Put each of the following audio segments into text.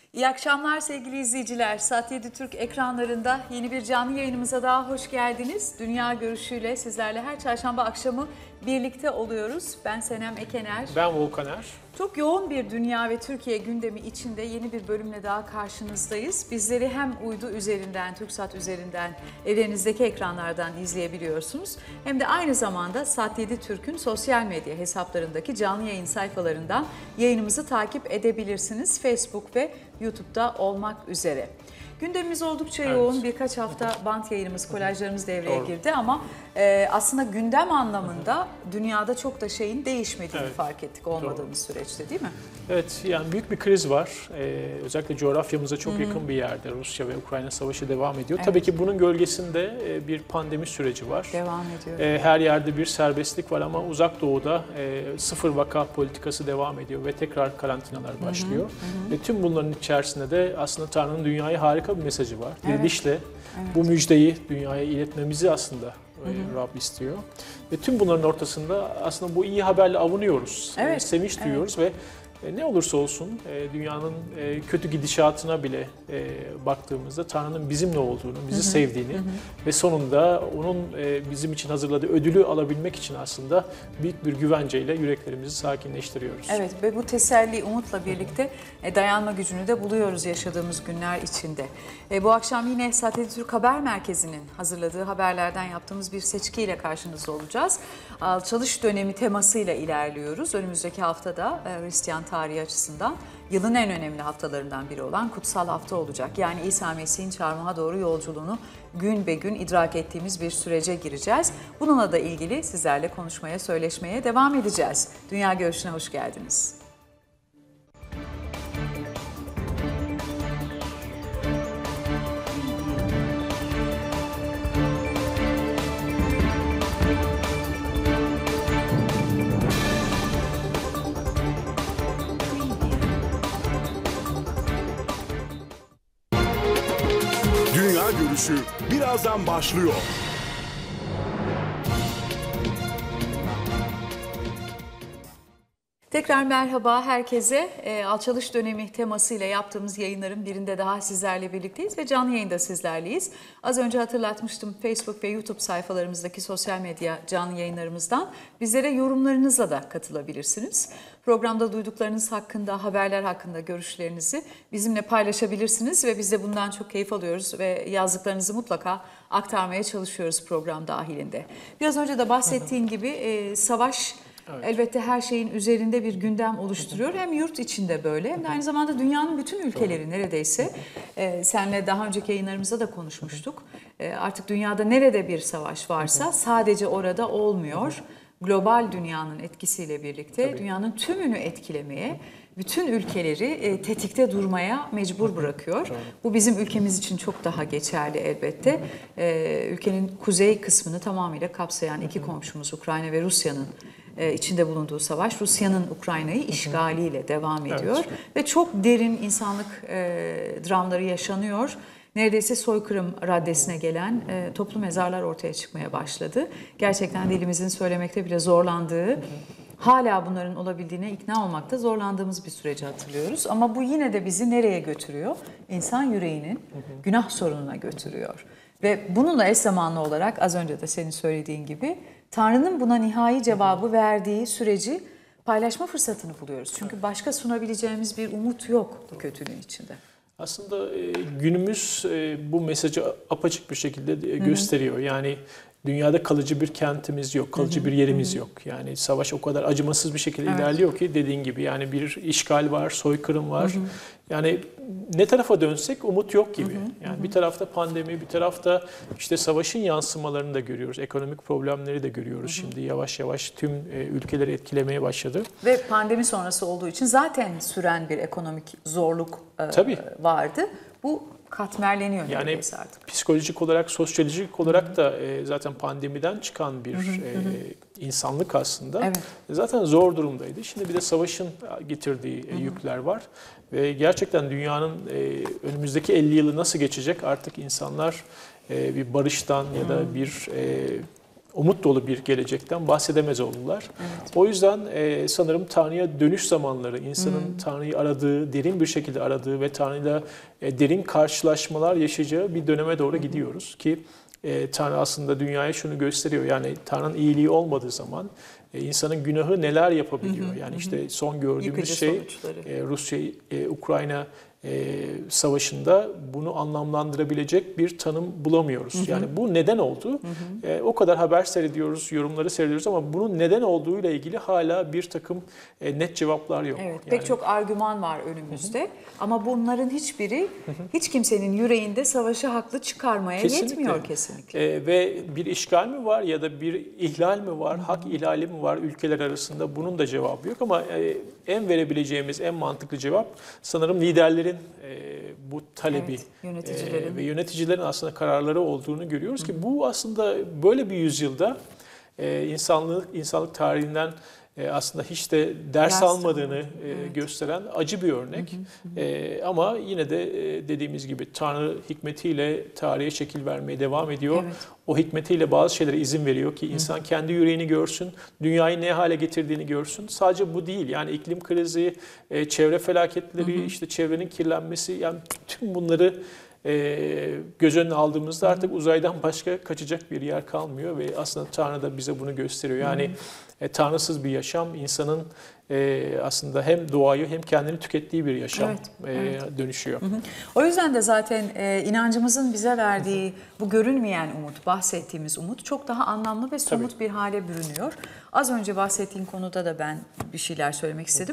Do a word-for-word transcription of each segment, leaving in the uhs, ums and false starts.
İyi akşamlar sevgili izleyiciler. Sat yedi Türk ekranlarında yeni bir canlı yayınımıza daha hoş geldiniz. Dünya görüşüyle sizlerle her çarşamba akşamı birlikte oluyoruz. Ben Senem Ekener. Ben Volkaner. Çok yoğun bir dünya ve Türkiye gündemi içinde yeni bir bölümle daha karşınızdayız. Bizleri hem uydu üzerinden, TürkSat üzerinden, evlerinizdeki ekranlardan izleyebiliyorsunuz. Hem de aynı zamanda Sat yedi Türk'ün sosyal medya hesaplarındaki canlı yayın sayfalarından yayınımızı takip edebilirsiniz. Facebook ve YouTube'da olmak üzere. Gündemimiz oldukça evet. yoğun. Birkaç hafta bant yayınımız, kolajlarımız devreye Doğru. girdi ama e, aslında gündem anlamında dünyada çok da şeyin değişmediğini evet. fark ettik olmadığımız Doğru. süreçte, değil mi? Evet, yani büyük bir kriz var. Ee, özellikle coğrafyamıza çok Hı-hı. yakın bir yerde Rusya ve Ukrayna savaşı devam ediyor. Evet. Tabii ki bunun gölgesinde bir pandemi süreci var. Devam ediyor. Ee, her yerde bir serbestlik var ama Uzak Doğu'da e, sıfır vaka politikası devam ediyor ve tekrar karantinalar başlıyor. Hı-hı. Ve tüm bunların içerisinde de aslında Tanrı'nın dünyaya harika bir mesajı var. Evet. Dirilişle evet. bu müjdeyi dünyaya iletmemizi aslında Hı -hı. Rab istiyor. Ve tüm bunların ortasında aslında bu iyi haberle avunuyoruz. Evet. Sevinç evet. duyuyoruz ve ne olursa olsun dünyanın kötü gidişatına bile baktığımızda Tanrı'nın bizimle olduğunu, bizi hı hı. sevdiğini hı hı. ve sonunda onun bizim için hazırladığı ödülü alabilmek için aslında büyük bir güvenceyle yüreklerimizi sakinleştiriyoruz. Evet ve bu teselli, umutla birlikte dayanma gücünü de buluyoruz yaşadığımız günler içinde. Bu akşam yine Sat yedi Türk Haber Merkezi'nin hazırladığı haberlerden yaptığımız bir seçkiyle karşınızda olacağız. Alçalış dönemi temasıyla ilerliyoruz. Önümüzdeki haftada Hristiyan tarihi açısından yılın en önemli haftalarından biri olan kutsal hafta olacak. Yani İsa Mesih'in çarmıha doğru yolculuğunu gün be gün idrak ettiğimiz bir sürece gireceğiz. Bununla da ilgili sizlerle konuşmaya, söyleşmeye devam edeceğiz. Dünya Görüşü'ne hoş geldiniz. Dünya Görüşü birazdan başlıyor. Tekrar merhaba herkese. E, alçalış dönemi temasıyla yaptığımız yayınların birinde daha sizlerle birlikteyiz ve canlı yayında sizlerleyiz. Az önce hatırlatmıştım, Facebook ve YouTube sayfalarımızdaki sosyal medya canlı yayınlarımızdan bizlere yorumlarınızla da katılabilirsiniz. Programda duyduklarınız hakkında, haberler hakkında görüşlerinizi bizimle paylaşabilirsiniz ve biz de bundan çok keyif alıyoruz ve yazdıklarınızı mutlaka aktarmaya çalışıyoruz program dahilinde. Biraz önce de bahsettiğin gibi e, savaş Evet. elbette her şeyin üzerinde bir gündem oluşturuyor. Hem yurt içinde böyle hem de aynı zamanda dünyanın bütün ülkeleri neredeyse. E, senle daha önceki yayınlarımızda da konuşmuştuk. E, artık dünyada nerede bir savaş varsa sadece orada olmuyor. Global dünyanın etkisiyle birlikte Tabii. dünyanın tümünü etkilemeye, bütün ülkeleri e, tetikte durmaya mecbur bırakıyor. Bu bizim ülkemiz için çok daha geçerli elbette. E, ülkenin kuzey kısmını tamamıyla kapsayan iki komşumuz Ukrayna ve Rusya'nın içinde bulunduğu savaş Rusya'nın Ukrayna'yı işgaliyle devam ediyor. Evet. Ve çok derin insanlık e, dramları yaşanıyor. Neredeyse soykırım raddesine gelen e, toplu mezarlar ortaya çıkmaya başladı. Gerçekten dilimizin söylemekte bile zorlandığı, hala bunların olabildiğine ikna olmakta zorlandığımız bir süreci hatırlıyoruz. Ama bu yine de bizi nereye götürüyor? İnsan yüreğinin günah sorununa götürüyor. Ve bununla eş zamanlı olarak az önce de senin söylediğin gibi Tanrı'nın buna nihai cevabı verdiği süreci paylaşma fırsatını buluyoruz. Çünkü başka sunabileceğimiz bir umut yok bu kötülüğün içinde. Aslında günümüz bu mesajı apaçık bir şekilde gösteriyor. Yani dünyada kalıcı bir kentimiz yok, kalıcı bir yerimiz yok. Yani savaş o kadar acımasız bir şekilde evet. ilerliyor ki dediğin gibi yani bir işgal var, soykırım var. Hı hı. Yani ne tarafa dönsek umut yok gibi. Hı hı. Yani hı hı. bir tarafta pandemi, bir tarafta işte savaşın yansımalarını da görüyoruz. Ekonomik problemleri de görüyoruz. Hı hı. Şimdi yavaş yavaş tüm ülkeleri etkilemeye başladı. Ve pandemi sonrası olduğu için zaten süren bir ekonomik zorluk Tabii. vardı. Bu katmerleniyor yani artık. Psikolojik olarak, sosyolojik olarak da e, zaten pandemiden çıkan bir hı hı, e, hı. insanlık aslında. Evet. Zaten zor durumdaydı. Şimdi bir de savaşın getirdiği hı hı. yükler var. Ve gerçekten dünyanın e, önümüzdeki elli yılı nasıl geçecek artık insanlar e, bir barıştan hı. ya da bir e, umut dolu bir gelecekten bahsedemez oldular. Evet. O yüzden e, sanırım Tanrı'ya dönüş zamanları, insanın hmm. Tanrı'yı aradığı, derin bir şekilde aradığı ve Tanrı'yla e, derin karşılaşmalar yaşayacağı bir döneme doğru hmm. gidiyoruz ki e, Tanrı aslında dünyaya şunu gösteriyor. Yani Tanrı'nın iyiliği olmadığı zaman e, insanın günahı neler yapabiliyor? Hmm. Yani işte son gördüğümüz Yıkıcı şey e, Rusya, e, Ukrayna E, savaşında bunu anlamlandırabilecek bir tanım bulamıyoruz. Hı hı. Yani bu neden oldu? Hı hı. E, o kadar haber seyrediyoruz, yorumları seyrediyoruz ama bunun neden olduğuyla ilgili hala bir takım e, net cevaplar yok. Evet, yani, pek çok argüman var önümüzde. Hı hı. Ama bunların hiçbiri hı hı. hiç kimsenin yüreğinde savaşı haklı çıkarmaya kesinlikle. yetmiyor kesinlikle. E, ve bir işgal mi var ya da bir ihlal mi var, hı hı. hak ihlali mi var ülkeler arasında? Bunun da cevabı yok ama e, en verebileceğimiz en mantıklı cevap sanırım liderlerin E, bu talebi evet, yöneticilerin. E, ve yöneticilerin aslında kararları olduğunu görüyoruz ki bu aslında böyle bir yüzyılda e, insanlık insanlık tarihinden e, aslında hiç de ders, ders almadığını e, evet. gösteren acı bir örnek. Hı hı hı. E, ama yine de e, dediğimiz gibi Tanrı hikmetiyle tarihe şekil vermeye devam ediyor. Evet. O hikmetiyle bazı şeylere izin veriyor ki insan hı. kendi yüreğini görsün, dünyayı ne hale getirdiğini görsün. Sadece bu değil. Yani iklim krizi, e, çevre felaketleri, hı hı. işte çevrenin kirlenmesi, yani tüm bunları e, göz önüne aldığımızda artık uzaydan başka kaçacak bir yer kalmıyor ve aslında Tanrı da bize bunu gösteriyor. Yani hı. e, tanrısız bir yaşam insanın e, aslında hem doğayı hem kendini tükettiği bir yaşam evet, e, evet. dönüşüyor. Hı hı. O yüzden de zaten e, inancımızın bize verdiği bu görünmeyen umut, bahsettiğimiz umut çok daha anlamlı ve somut Tabii. bir hale bürünüyor. Az önce bahsettiğin konuda da ben bir şeyler söylemek istedim.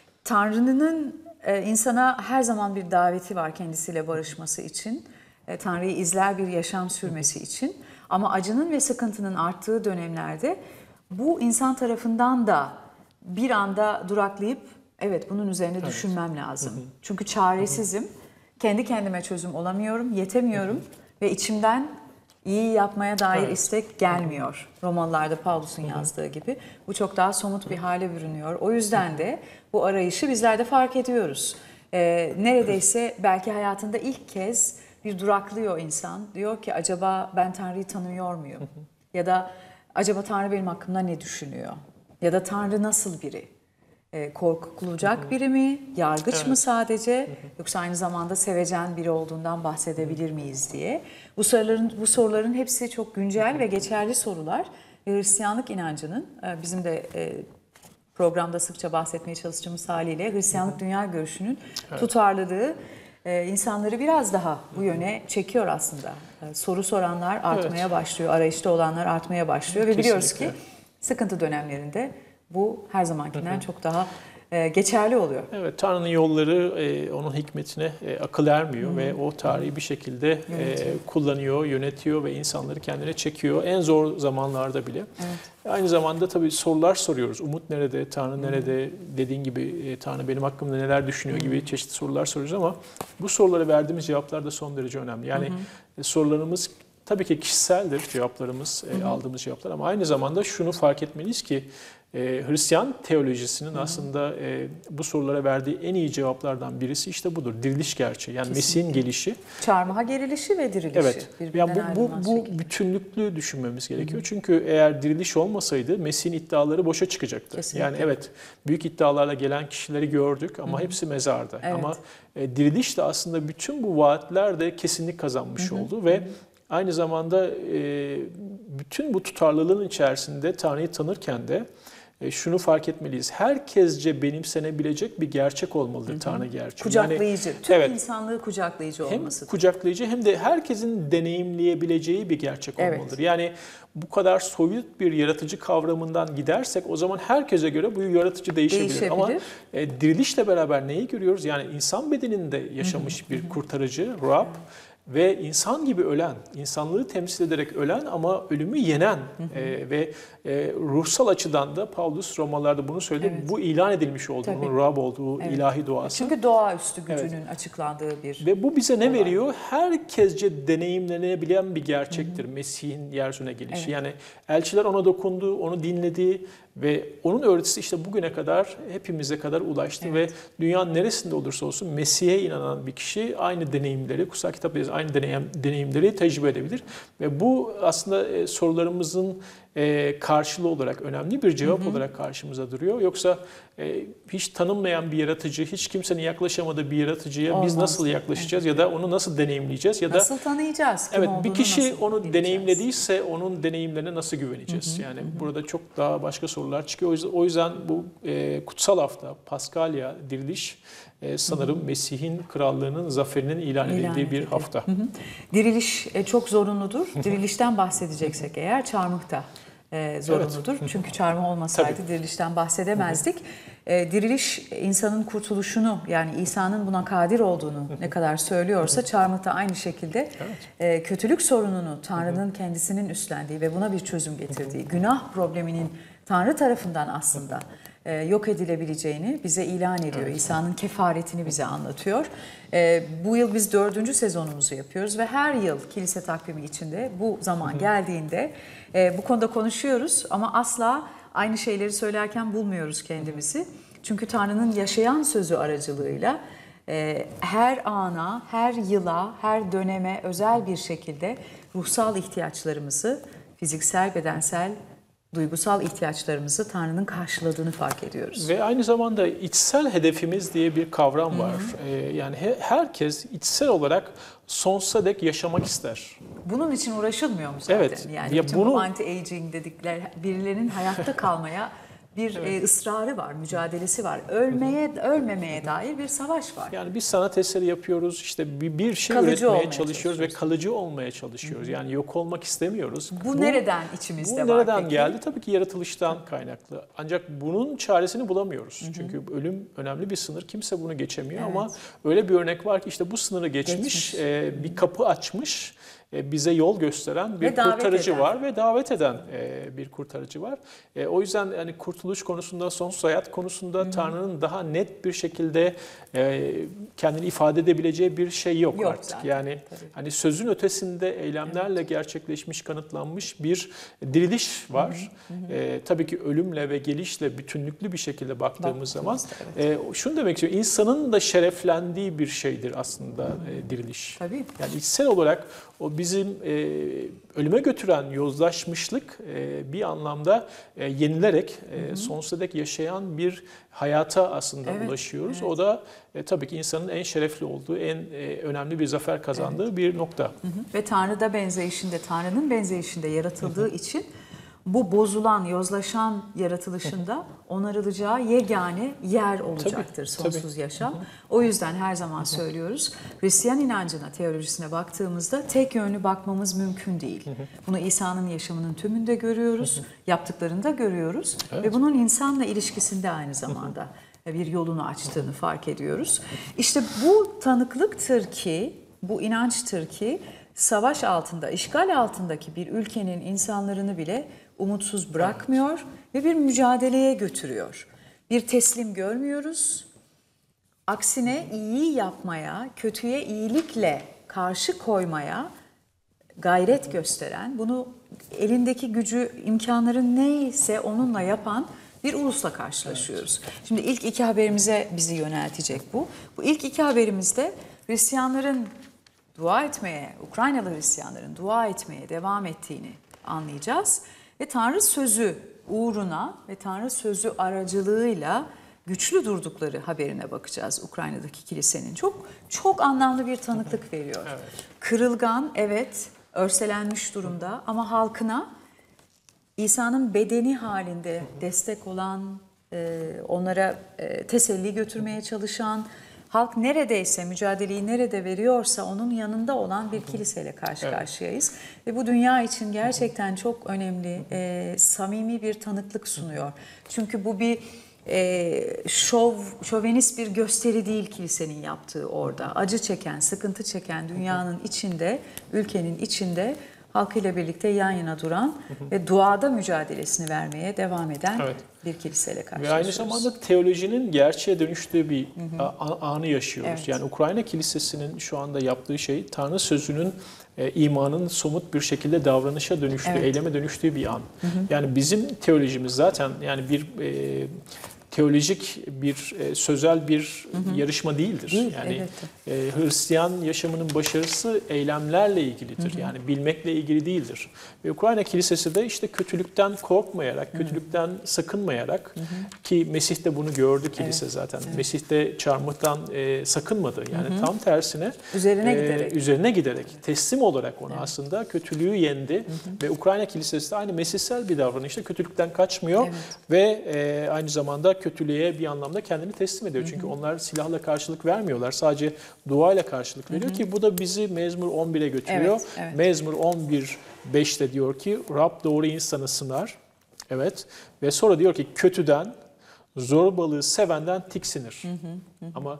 Tanrı'nın e, insana her zaman bir daveti var kendisiyle barışması için. E, Tanrı'yı izler bir yaşam sürmesi için. Ama acının ve sıkıntının arttığı dönemlerde bu insan tarafından da bir anda duraklayıp evet bunun üzerine evet. düşünmem lazım. Hı hı. Çünkü çaresizim, hı hı. kendi kendime çözüm olamıyorum, yetemiyorum hı hı. ve içimden iyi yapmaya dair evet. istek gelmiyor. Romalılarda Paulus'un hı hı. yazdığı gibi. Bu çok daha somut bir hale bürünüyor. O yüzden de bu arayışı bizler de fark ediyoruz. Ee, neredeyse belki hayatında ilk kez bir duraklıyor insan. Diyor ki acaba ben Tanrı'yı tanıyor muyum? Hı hı. Ya da acaba Tanrı benim hakkımda ne düşünüyor? Ya da Tanrı nasıl biri? E, korkulacak hı hı. biri mi? Yargıç evet. mı sadece? Hı hı. Yoksa aynı zamanda sevecen biri olduğundan bahsedebilir miyiz diye. Bu soruların bu soruların hepsi çok güncel hı hı. ve geçerli sorular. Hristiyanlık inancının e, bizim de e, programda sıkça bahsetmeye çalıştığımız haliyle Hristiyanlık hı hı. dünya görüşünün evet. tutarlılığı e, insanları biraz daha bu yöne çekiyor aslında. E, soru soranlar artmaya evet. başlıyor, arayışta olanlar artmaya başlıyor Kesinlikle. ve biliyoruz ki sıkıntı dönemlerinde bu her zamankinden hı hı. çok daha e, geçerli oluyor. Evet, Tanrı'nın yolları e, onun hikmetine e, akıl ermiyor hı. ve o tarihi bir şekilde e, kullanıyor, yönetiyor ve insanları kendine çekiyor. En zor zamanlarda bile. Evet. Aynı zamanda tabii sorular soruyoruz. Umut nerede, Tanrı hı. nerede, dediğin gibi e, Tanrı benim hakkımda neler düşünüyor hı. gibi çeşitli sorular soruyoruz ama bu sorulara verdiğimiz cevaplar da son derece önemli. Yani hı hı. sorularımız tabii ki kişiseldir cevaplarımız, hı hı. aldığımız cevaplar ama aynı zamanda şunu fark etmeliyiz ki e, Hristiyan teolojisinin hı hı. aslında e, bu sorulara verdiği en iyi cevaplardan birisi işte budur. Diriliş gerçeği. Yani Kesinlikle. Mesih'in gelişi. Çarmıha gerilişi ve dirilişi. Evet. Yani bu, bu, bu bütünlüklü düşünmemiz gerekiyor. Hı hı. Çünkü eğer diriliş olmasaydı Mesih'in iddiaları boşa çıkacaktı. Kesinlikle. Yani evet büyük iddialarla gelen kişileri gördük ama hı hı. hepsi mezarda. Evet. Ama e, diriliş de aslında bütün bu vaatler de kesinlik kazanmış hı hı. oldu ve hı hı. aynı zamanda e, bütün bu tutarlılığın içerisinde Tanrı'yı tanırken de e, şunu fark etmeliyiz. Herkesce benimsenebilecek bir gerçek olmalıdır hı hı. Tanrı gerçeği. Kucaklayıcı. Yani, Tüm evet, insanlığı kucaklayıcı olmasıdır. Hem kucaklayıcı hem de herkesin deneyimleyebileceği bir gerçek evet. olmalıdır. Yani bu kadar soyut bir yaratıcı kavramından gidersek o zaman herkese göre bu yaratıcı değişebilir. değişebilir. Ama e, dirilişle beraber neyi görüyoruz? Yani insan bedeninde yaşamış hı hı. bir kurtarıcı, Rab. Ve insan gibi ölen, insanlığı temsil ederek ölen ama ölümü yenen hı hı. E, ve e, ruhsal açıdan da Paulus Romalılarda bunu söyledi. Evet. Bu ilan edilmiş olduğu, onun Rab olduğu evet. ilahi doğası. Çünkü doğaüstü gücünün evet. açıklandığı bir Ve bu bize ne olay. veriyor? Herkesce deneyimlenebilen bir gerçektir hı hı. Mesih'in yeryüzüne gelişi. Evet. Yani elçiler ona dokundu, onu dinledi. Ve onun öğretisi işte bugüne kadar hepimize kadar ulaştı evet. ve dünyanın neresinde olursa olsun Mesih'e inanan bir kişi aynı deneyimleri, kutsal kitapta aynı deneyim, deneyimleri tecrübe edebilir. Ve bu aslında sorularımızın e, karşılığı olarak, önemli bir cevap hı hı. olarak karşımıza duruyor. Yoksa e, hiç tanınmayan bir yaratıcı, hiç kimsenin yaklaşamadığı bir yaratıcıya Olmaz. biz nasıl yaklaşacağız evet. ya da onu nasıl deneyimleyeceğiz ya da nasıl tanıyacağız? Kim evet bir kişi onu bileceğiz? deneyimlediyse onun deneyimlerine nasıl güveneceğiz? Hı hı. Yani hı hı. burada çok daha başka sorular çıkıyor. O yüzden, o yüzden bu e, kutsal hafta, Paskalya, diriliş e, sanırım hı hı. Mesih'in krallığının zaferinin ilan, ilan edildiği bir hafta. Hı hı. Diriliş e, çok zorunludur. Dirilişten bahsedeceksek eğer çarmıhta e, zorunludur. Evet. Çünkü çarmıh olmasaydı Tabii. dirilişten bahsedemezdik. E, diriliş insanın kurtuluşunu, yani İsa'nın buna kadir olduğunu ne kadar söylüyorsa çarmıhta aynı şekilde evet. e, kötülük sorununu Tanrı'nın kendisinin üstlendiği ve buna bir çözüm getirdiği, günah probleminin Tanrı tarafından aslında e, yok edilebileceğini bize ilan ediyor. Evet. İsa'nın kefaretini bize anlatıyor. E, bu yıl biz dördüncü sezonumuzu yapıyoruz ve her yıl kilise takvimi içinde bu zaman Hı-hı. geldiğinde e, bu konuda konuşuyoruz ama asla aynı şeyleri söylerken bulmuyoruz kendimizi. Çünkü Tanrı'nın yaşayan sözü aracılığıyla e, her ana, her yıla, her döneme özel bir şekilde ruhsal ihtiyaçlarımızı, fiziksel, bedensel, duygusal ihtiyaçlarımızı Tanrı'nın karşıladığını fark ediyoruz. Ve aynı zamanda içsel hedefimiz diye bir kavram var. Ee, yani he, herkes içsel olarak sonsuza dek yaşamak ister. Bunun için uğraşılmıyor mu zaten? Evet. Yani ya bütün bunu... bu anti-aging dedikleri birilerinin hayatta kalmaya bir evet. e, ısrarı var, mücadelesi var. Ölmeye, ölmemeye dair bir savaş var. Yani biz sanat eseri yapıyoruz, işte bir, bir şey kalıcı üretmeye çalışıyoruz ve kalıcı olmaya çalışıyoruz. Yani yok olmak istemiyoruz. Bu, bu nereden içimizde bu var? Bu nereden peki? geldi? Tabii ki yaratılıştan kaynaklı. Ancak bunun çaresini bulamıyoruz. Hı hı. Çünkü ölüm önemli bir sınır. Kimse bunu geçemiyor evet. ama öyle bir örnek var ki işte bu sınırı geçmiş, geçmiş. E, bir kapı açmış. Bize yol gösteren bir kurtarıcı eden. var ve davet eden bir kurtarıcı var. O yüzden yani kurtuluş konusunda, sonsuz hayat konusunda hmm. Tanrı'nın daha net bir şekilde kendini ifade edebileceği bir şey yok, yok artık. Zaten. Yani Tabii. hani sözün ötesinde eylemlerle evet. gerçekleşmiş, kanıtlanmış bir diriliş var. Hmm. Hmm. E, tabii ki ölümle ve gelişle bütünlüklü bir şekilde baktığımız zaman evet. e, şunu demek istiyorum. İnsanın da şereflendiği bir şeydir aslında hmm. e, diriliş. Tabii. Yani içsel olarak o bizim e, ölüme götüren yozlaşmışlık e, bir anlamda e, yenilerek e, sonsuza dek yaşayan bir hayata aslında evet, ulaşıyoruz. Evet. O da e, tabii ki insanın en şerefli olduğu, en e, önemli bir zafer kazandığı evet. bir nokta. Hı hı. Ve Tanrı'da benzeyişinde, Tanrı'nın benzeyişinde yaratıldığı hı hı. için bu bozulan, yozlaşan yaratılışında onarılacağı yegane yer olacaktır tabii, sonsuz tabii. yaşam. Hı hı. O yüzden her zaman hı hı. söylüyoruz. Hristiyan inancına, teolojisine baktığımızda tek yönlü bakmamız mümkün değil. Hı hı. Bunu İsa'nın yaşamının tümünde görüyoruz, hı hı. yaptıklarında görüyoruz evet. ve bunun insanla ilişkisinde aynı zamanda hı hı. bir yolunu açtığını fark ediyoruz. İşte bu tanıklıktır ki, bu inançtır ki savaş altında, işgal altındaki bir ülkenin insanlarını bile umutsuz bırakmıyor evet. ve bir mücadeleye götürüyor. Bir teslim görmüyoruz. Aksine iyiyi yapmaya, kötüye iyilikle karşı koymaya gayret gösteren, bunu elindeki gücü, imkanların neyse onunla yapan bir ulusla karşılaşıyoruz. Evet. Şimdi ilk iki haberimize bizi yöneltecek bu. Bu ilk iki haberimizde Hristiyanların dua etmeye, Ukraynalı Hristiyanların dua etmeye devam ettiğini anlayacağız. Ve Tanrı sözü uğruna ve Tanrı sözü aracılığıyla güçlü durdukları haberine bakacağız Ukrayna'daki kilisenin. Çok çok anlamlı bir tanıklık veriyor. Evet. Kırılgan, evet, örselenmiş durumda ama halkına İsa'nın bedeni halinde destek olan, onlara teselli götürmeye çalışan, halk neredeyse, mücadeleyi nerede veriyorsa onun yanında olan bir kiliseyle karşı evet. karşıyayız. Ve bu dünya için gerçekten çok önemli, e, samimi bir tanıklık sunuyor. Çünkü bu bir e, şov, şovenist bir gösteri değil kilisenin yaptığı orada. Acı çeken, sıkıntı çeken dünyanın içinde, ülkenin içinde halkıyla birlikte yan yana duran hı hı. ve duada mücadelesini vermeye devam eden evet. bir kiliseyle karşılaşıyoruz. Ve aynı zamanda teolojinin gerçeğe dönüştüğü bir hı hı. anı yaşıyoruz. Evet. Yani Ukrayna Kilisesi'nin şu anda yaptığı şey Tanrı sözünün e, imanın somut bir şekilde davranışa dönüştüğü, evet. eyleme dönüştüğü bir an. Hı hı. Yani bizim teolojimiz zaten yani bir e, teolojik bir e, sözel bir hı hı. yarışma değildir. Değil, yani evet. e, Hristiyan yaşamının başarısı eylemlerle ilgilidir. Hı hı. Yani bilmekle ilgili değildir. Ve Ukrayna Kilisesi de işte kötülükten korkmayarak, hı hı. kötülükten sakınmayarak, hı hı. ki Mesih de bunu gördü kilise, evet. zaten. Evet. Mesih de çarmıhtan e, sakınmadı. Yani hı hı. tam tersine üzerine e, giderek üzerine giderek teslim olarak ona, evet. aslında kötülüğü yendi. Hı hı. Ve Ukrayna Kilisesi de aynı mesihsel bir davranışla kötülükten kaçmıyor, evet. ve e, aynı zamanda kötülüğe bir anlamda kendini teslim ediyor. Hı hı. Çünkü onlar silahla karşılık vermiyorlar. Sadece duayla karşılık veriyor, hı hı. ki bu da bizi Mezmur on bire götürüyor. Evet, evet. Mezmur on bir beşte diyor ki Rab doğru insanı sınar. Evet. Ve sonra diyor ki kötüden, zorbalığı sevenden tiksinir. Hı hı hı. Ama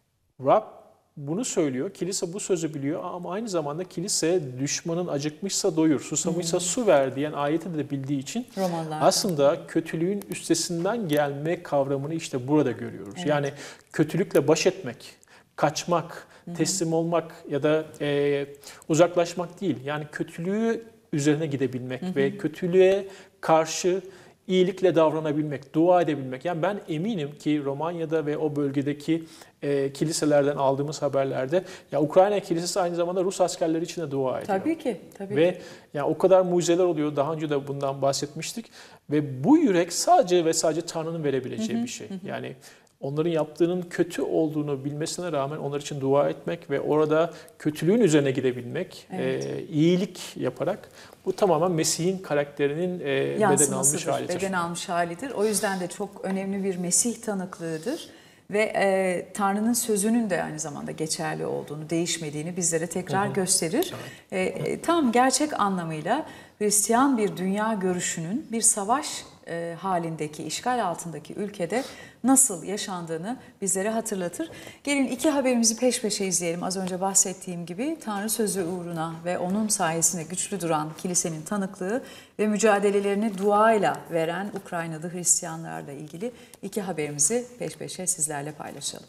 Rab bunu söylüyor. Kilise bu sözü biliyor ama aynı zamanda kilise düşmanın acıkmışsa doyur, susamışsa hmm. su ver diyen ayeti de bildiği için Romanlarda. Aslında kötülüğün üstesinden gelme kavramını işte burada görüyoruz. Evet. Yani kötülükle baş etmek, kaçmak, hmm. teslim olmak ya da e, uzaklaşmak değil. Yani kötülüğü üzerine gidebilmek hmm. ve kötülüğe karşı iyilikle davranabilmek, dua edebilmek. Yani ben eminim ki Romanya'da ve o bölgedeki e, kiliselerden aldığımız haberlerde ya Ukrayna Kilisesi aynı zamanda Rus askerleri için de dua ediyor. Tabii ki. Tabii ve ki. yani o kadar mucizeler oluyor. Daha önce de bundan bahsetmiştik. Ve bu yürek sadece ve sadece Tanrı'nın verebileceği hı hı, bir şey. Hı. Yani onların yaptığının kötü olduğunu bilmesine rağmen onlar için dua etmek ve orada kötülüğün üzerine gidebilmek, evet. e, iyilik yaparak bu tamamen Mesih'in karakterinin e, beden almış halidir. Beden almış halidir. O yüzden de çok önemli bir Mesih tanıklığıdır. Ve e, Tanrı'nın sözünün de aynı zamanda geçerli olduğunu, değişmediğini bizlere tekrar hı hı. gösterir. Evet. E, e, tam gerçek anlamıyla Hristiyan bir dünya görüşünün bir savaş e, halindeki, işgal altındaki ülkede nasıl yaşandığını bizlere hatırlatır. Gelin iki haberimizi peş peşe izleyelim. Az önce bahsettiğim gibi Tanrı sözü uğruna ve onun sayesinde güçlü duran kilisenin tanıklığı ve mücadelelerini duayla veren Ukraynalı Hristiyanlarla ilgili iki haberimizi peş peşe sizlerle paylaşalım.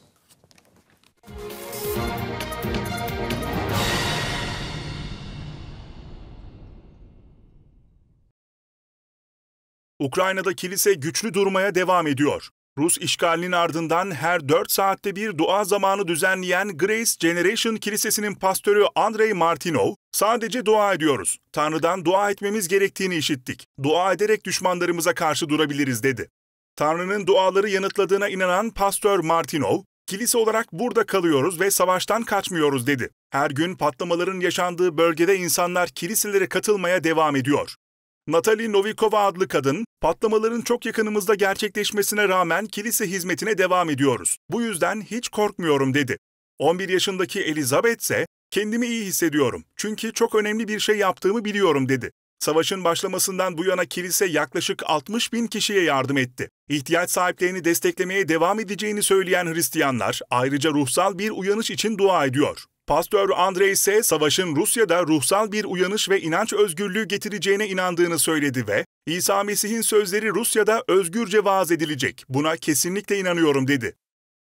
Ukrayna'da kilise güçlü durmaya devam ediyor. Rus işgalinin ardından her dört saatte bir dua zamanı düzenleyen Grace Generation Kilisesi'nin pastörü Andrei Martinov, "Sadece dua ediyoruz. Tanrı'dan dua etmemiz gerektiğini işittik. Dua ederek düşmanlarımıza karşı durabiliriz." dedi. Tanrı'nın duaları yanıtladığına inanan pastör Martinov, "Kilise olarak burada kalıyoruz ve savaştan kaçmıyoruz." dedi. Her gün patlamaların yaşandığı bölgede insanlar kiliselere katılmaya devam ediyor. Natalie Novikova adlı kadın, "Patlamaların çok yakınımızda gerçekleşmesine rağmen kilise hizmetine devam ediyoruz. Bu yüzden hiç korkmuyorum." dedi. on bir yaşındaki Elizabeth ise, "Kendimi iyi hissediyorum çünkü çok önemli bir şey yaptığımı biliyorum." dedi. Savaşın başlamasından bu yana kilise yaklaşık altmış bin kişiye yardım etti. İhtiyaç sahiplerini desteklemeye devam edeceğini söyleyen Hristiyanlar ayrıca ruhsal bir uyanış için dua ediyor. Pastör Andrei ise savaşın Rusya'da ruhsal bir uyanış ve inanç özgürlüğü getireceğine inandığını söyledi ve "İsa Mesih'in sözleri Rusya'da özgürce vaaz edilecek. Buna kesinlikle inanıyorum." dedi.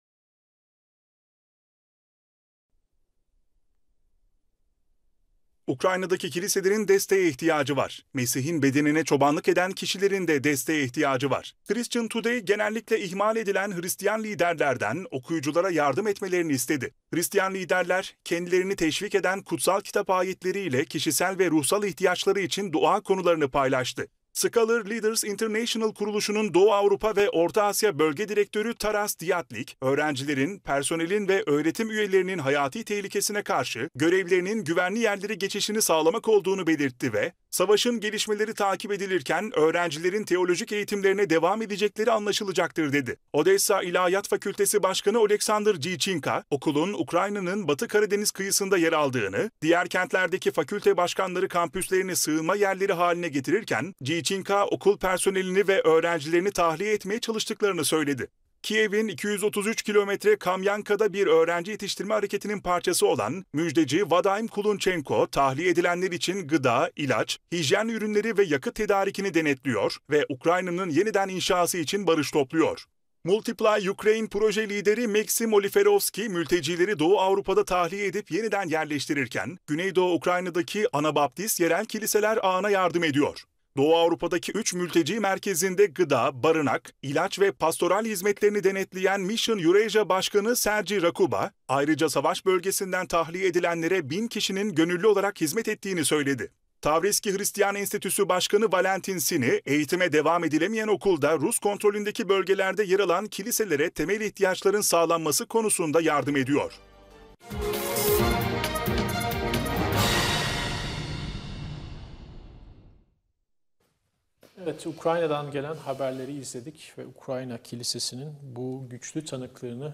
Ukrayna'daki kiliselerin desteğe ihtiyacı var. Mesih'in bedenine çobanlık eden kişilerin de desteğe ihtiyacı var. Christian Today genellikle ihmal edilen Hristiyan liderlerden okuyuculara yardım etmelerini istedi. Hristiyan liderler kendilerini teşvik eden kutsal kitap ayetleriyle kişisel ve ruhsal ihtiyaçları için dua konularını paylaştı. Scholar Leaders International kuruluşunun Doğu Avrupa ve Orta Asya Bölge Direktörü Taras Diatlik, öğrencilerin, personelin ve öğretim üyelerinin hayati tehlikesine karşı görevlerinin güvenli yerlere geçişini sağlamak olduğunu belirtti ve savaşın gelişmeleri takip edilirken öğrencilerin teolojik eğitimlerine devam edecekleri anlaşılacaktır dedi. Odessa İlahiyat Fakültesi Başkanı Oleksandr Jichinka, okulun Ukrayna'nın Batı Karadeniz kıyısında yer aldığını, diğer kentlerdeki fakülte başkanları kampüslerini sığınma yerleri haline getirirken, Jichinka okul personelini ve öğrencilerini tahliye etmeye çalıştıklarını söyledi. Kiev'in iki yüz otuz üç kilometre Kamyanka'da bir öğrenci yetiştirme hareketinin parçası olan müjdeci Vadim Kulunchenko, tahliye edilenler için gıda, ilaç, hijyen ürünleri ve yakıt tedarikini denetliyor ve Ukrayna'nın yeniden inşası için barış topluyor. Multiply Ukraine proje lideri Maxim Oliferovski, mültecileri Doğu Avrupa'da tahliye edip yeniden yerleştirirken, Güneydoğu Ukrayna'daki Anabaptist yerel kiliseler ağına yardım ediyor. Doğu Avrupa'daki üç mülteci merkezinde gıda, barınak, ilaç ve pastoral hizmetlerini denetleyen Mission Eurasia Başkanı Sergi Rakuba, ayrıca savaş bölgesinden tahliye edilenlere bin kişinin gönüllü olarak hizmet ettiğini söyledi. Tavreski Hristiyan Enstitüsü Başkanı Valentin Sini, eğitime devam edilemeyen okulda Rus kontrolündeki bölgelerde yer alan kiliselere temel ihtiyaçların sağlanması konusunda yardım ediyor. Evet, Ukrayna'dan gelen haberleri izledik ve Ukrayna Kilisesi'nin bu güçlü tanıklığını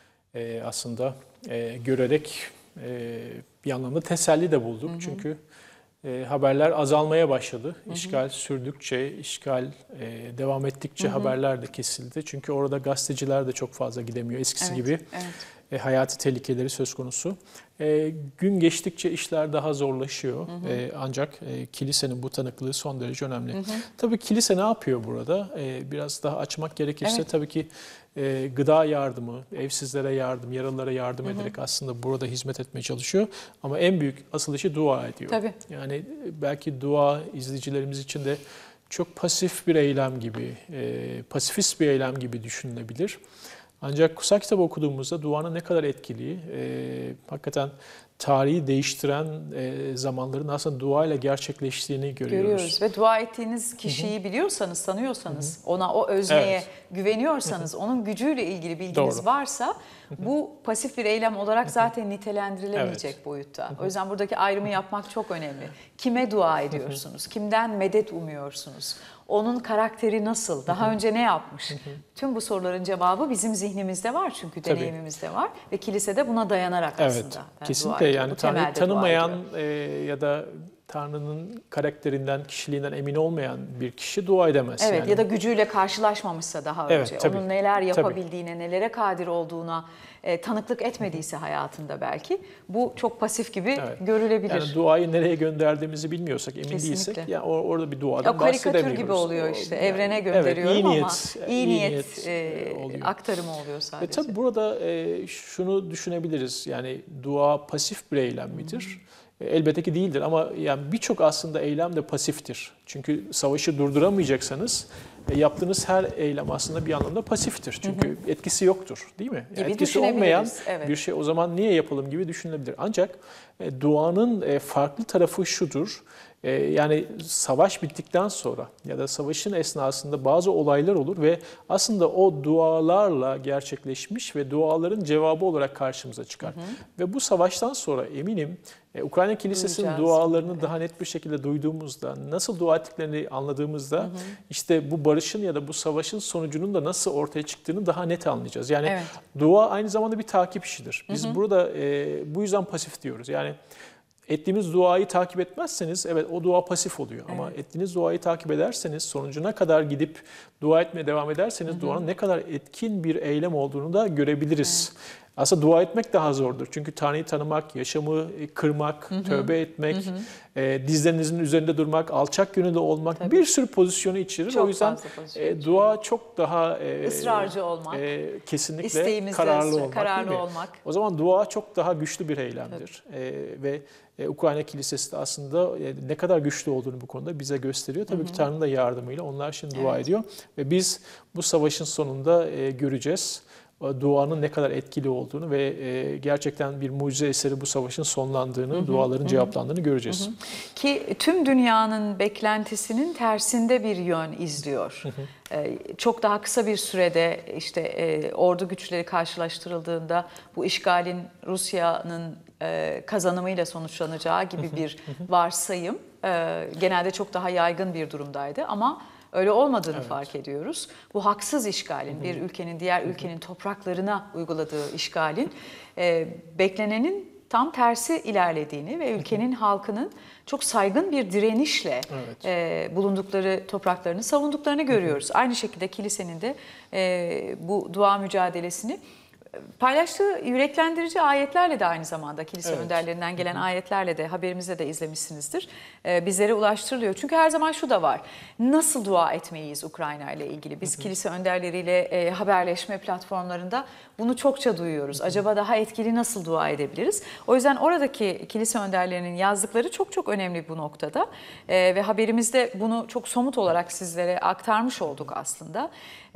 e, aslında e, görerek e, bir anlamda teselli de bulduk. Hı hı. Çünkü e, haberler azalmaya başladı. Hı hı. İşgal sürdükçe, işgal e, devam ettikçe hı hı. haberler de kesildi. Çünkü orada gazeteciler de çok fazla gidemiyor eskisi evet, gibi. Evet. E, hayati tehlikeleri söz konusu. E, gün geçtikçe işler daha zorlaşıyor. Hı hı. E, ancak e, kilisenin bu tanıklığı son derece önemli. Hı hı. Tabii kilise ne yapıyor burada? E, biraz daha açmak gerekirse evet. tabii ki e, gıda yardımı, evsizlere yardım, yaralılara yardım hı hı. ederek aslında burada hizmet etmeye çalışıyor. Ama en büyük asıl işi dua ediyor. Tabii. Yani belki dua izleyicilerimiz için de çok pasif bir eylem gibi, e, pasifist bir eylem gibi düşünülebilir. Ancak kutsal kitabı okuduğumuzda duanın ne kadar etkili, e, hakikaten tarihi değiştiren e, zamanların aslında duayla gerçekleştiğini görüyoruz. Görüyoruz ve dua ettiğiniz kişiyi Hı-hı. biliyorsanız, tanıyorsanız, Hı-hı. ona o özneye evet. güveniyorsanız, Hı-hı. onun gücüyle ilgili bilginiz Doğru. varsa Hı-hı. bu pasif bir eylem olarak zaten nitelendirilemeyecek evet. boyutta. Hı-hı. O yüzden buradaki ayrımı yapmak çok önemli. Kime dua ediyorsunuz? Hı-hı. Kimden medet umuyorsunuz? Onun karakteri nasıl? Daha hı hı. önce ne yapmış? Hı hı. Tüm bu soruların cevabı bizim zihnimizde var çünkü Tabii. deneyimimizde var ve kilisede buna dayanarak evet, aslında. Evet, kesinlikle yani Tanrı'yı tanımayan e, ya da Tanrı'nın karakterinden, kişiliğinden emin olmayan bir kişi dua edemez. Evet yani. ya da gücüyle karşılaşmamışsa daha evet, önce, tabii. onun neler yapabildiğine, tabii. nelere kadir olduğuna e, tanıklık etmediyse hayatında belki bu çok pasif gibi evet. görülebilir. Yani duayı nereye gönderdiğimizi bilmiyorsak, emin Kesinlikle. değilsek yani orada bir duadan o bahsedemiyoruz. Karikatür gibi oluyor işte, o, evrene yani, gönderiyorum evet, iyi niyet, ama iyi, iyi niyet, niyet e, oluyor. aktarımı oluyor sadece. Ve tabii burada e, şunu düşünebiliriz, yani dua pasif bir eylem midir? Hmm. Elbette ki değildir ama yani birçok aslında eylem de pasiftir. Çünkü savaşı durduramayacaksanız yaptığınız her eylem aslında bir anlamda pasiftir. Çünkü hı hı. etkisi yoktur, değil mi? Yani etkisi olmayan evet. bir şey o zaman niye yapalım gibi düşünülebilir. Ancak e, duanın e, farklı tarafı şudur. E, yani savaş bittikten sonra ya da savaşın esnasında bazı olaylar olur ve aslında o dualarla gerçekleşmiş ve duaların cevabı olarak karşımıza çıkar. Hı hı. Ve bu savaştan sonra eminim e, Ukrayna Kilisesi'nin Duyacağız. dualarını evet. daha net bir şekilde duyduğumuzda, nasıl dua ettiklerini anladığımızda hı hı. işte bu barışın ya da bu savaşın sonucunun da nasıl ortaya çıktığını daha net anlayacağız. Yani evet. dua aynı zamanda bir takip işidir. Biz hı hı. burada e, bu yüzden pasif diyoruz. Yani ettiğimiz duayı takip etmezseniz evet o dua pasif oluyor. Evet. Ama ettiğiniz duayı takip ederseniz, sonucuna kadar gidip dua etmeye devam ederseniz hı hı. duanın ne kadar etkin bir eylem olduğunu da görebiliriz. Evet. Aslında dua etmek daha zordur. Çünkü Tanrı'yı tanımak, yaşamı kırmak, hı hı. tövbe etmek, hı hı. E, dizlerinizin üzerinde durmak, alçak gönüllü olmak Tabii. bir sürü pozisyonu içerir. Çok o yüzden e, dua çok daha e, ısrarcı olmak, e, kesinlikle kararlı olmak. Kararlı olmak. O zaman dua çok daha güçlü bir eylemdir. E, ve e, Ukrayna Kilisesi de aslında e, ne kadar güçlü olduğunu bu konuda bize gösteriyor. Tabii hı hı. ki Tanrı'nın da yardımıyla onlar şimdi evet. dua ediyor. Ve biz bu savaşın sonunda e, göreceğiz. Duanın ne kadar etkili olduğunu ve e, gerçekten bir mucize eseri bu savaşın sonlandığını, hı hı, duaların hı. cevaplandığını göreceğiz. Hı hı. Ki tüm dünyanın beklentisinin tersinde bir yön izliyor. Hı hı. E, çok daha kısa bir sürede işte e, ordu güçleri karşılaştırıldığında bu işgalin Rusya'nın e, kazanımıyla sonuçlanacağı gibi bir varsayım e, genelde çok daha yaygın bir durumdaydı ama öyle olmadığını evet. fark ediyoruz. Bu haksız işgalin, hı hı. bir ülkenin diğer ülkenin topraklarına uyguladığı işgalin e, beklenenin tam tersi ilerlediğini ve ülkenin hı hı. halkının çok saygın bir direnişle evet. e, bulundukları topraklarını savunduklarını görüyoruz. Hı hı. Aynı şekilde kilisenin de e, bu dua mücadelesini paylaştığı yüreklendirici ayetlerle de aynı zamanda kilise Evet. önderlerinden gelen ayetlerle de haberimizde de izlemişsinizdir. Ee, bizlere ulaştırılıyor. Çünkü her zaman şu da var. Nasıl dua etmeliyiz Ukrayna ile ilgili? Biz kilise önderleriyle e, haberleşme platformlarında bunu çokça duyuyoruz. Acaba daha etkili nasıl dua edebiliriz? O yüzden oradaki kilise önderlerinin yazdıkları çok çok önemli bu noktada. Ee, ve haberimizde bunu çok somut olarak sizlere aktarmış olduk aslında.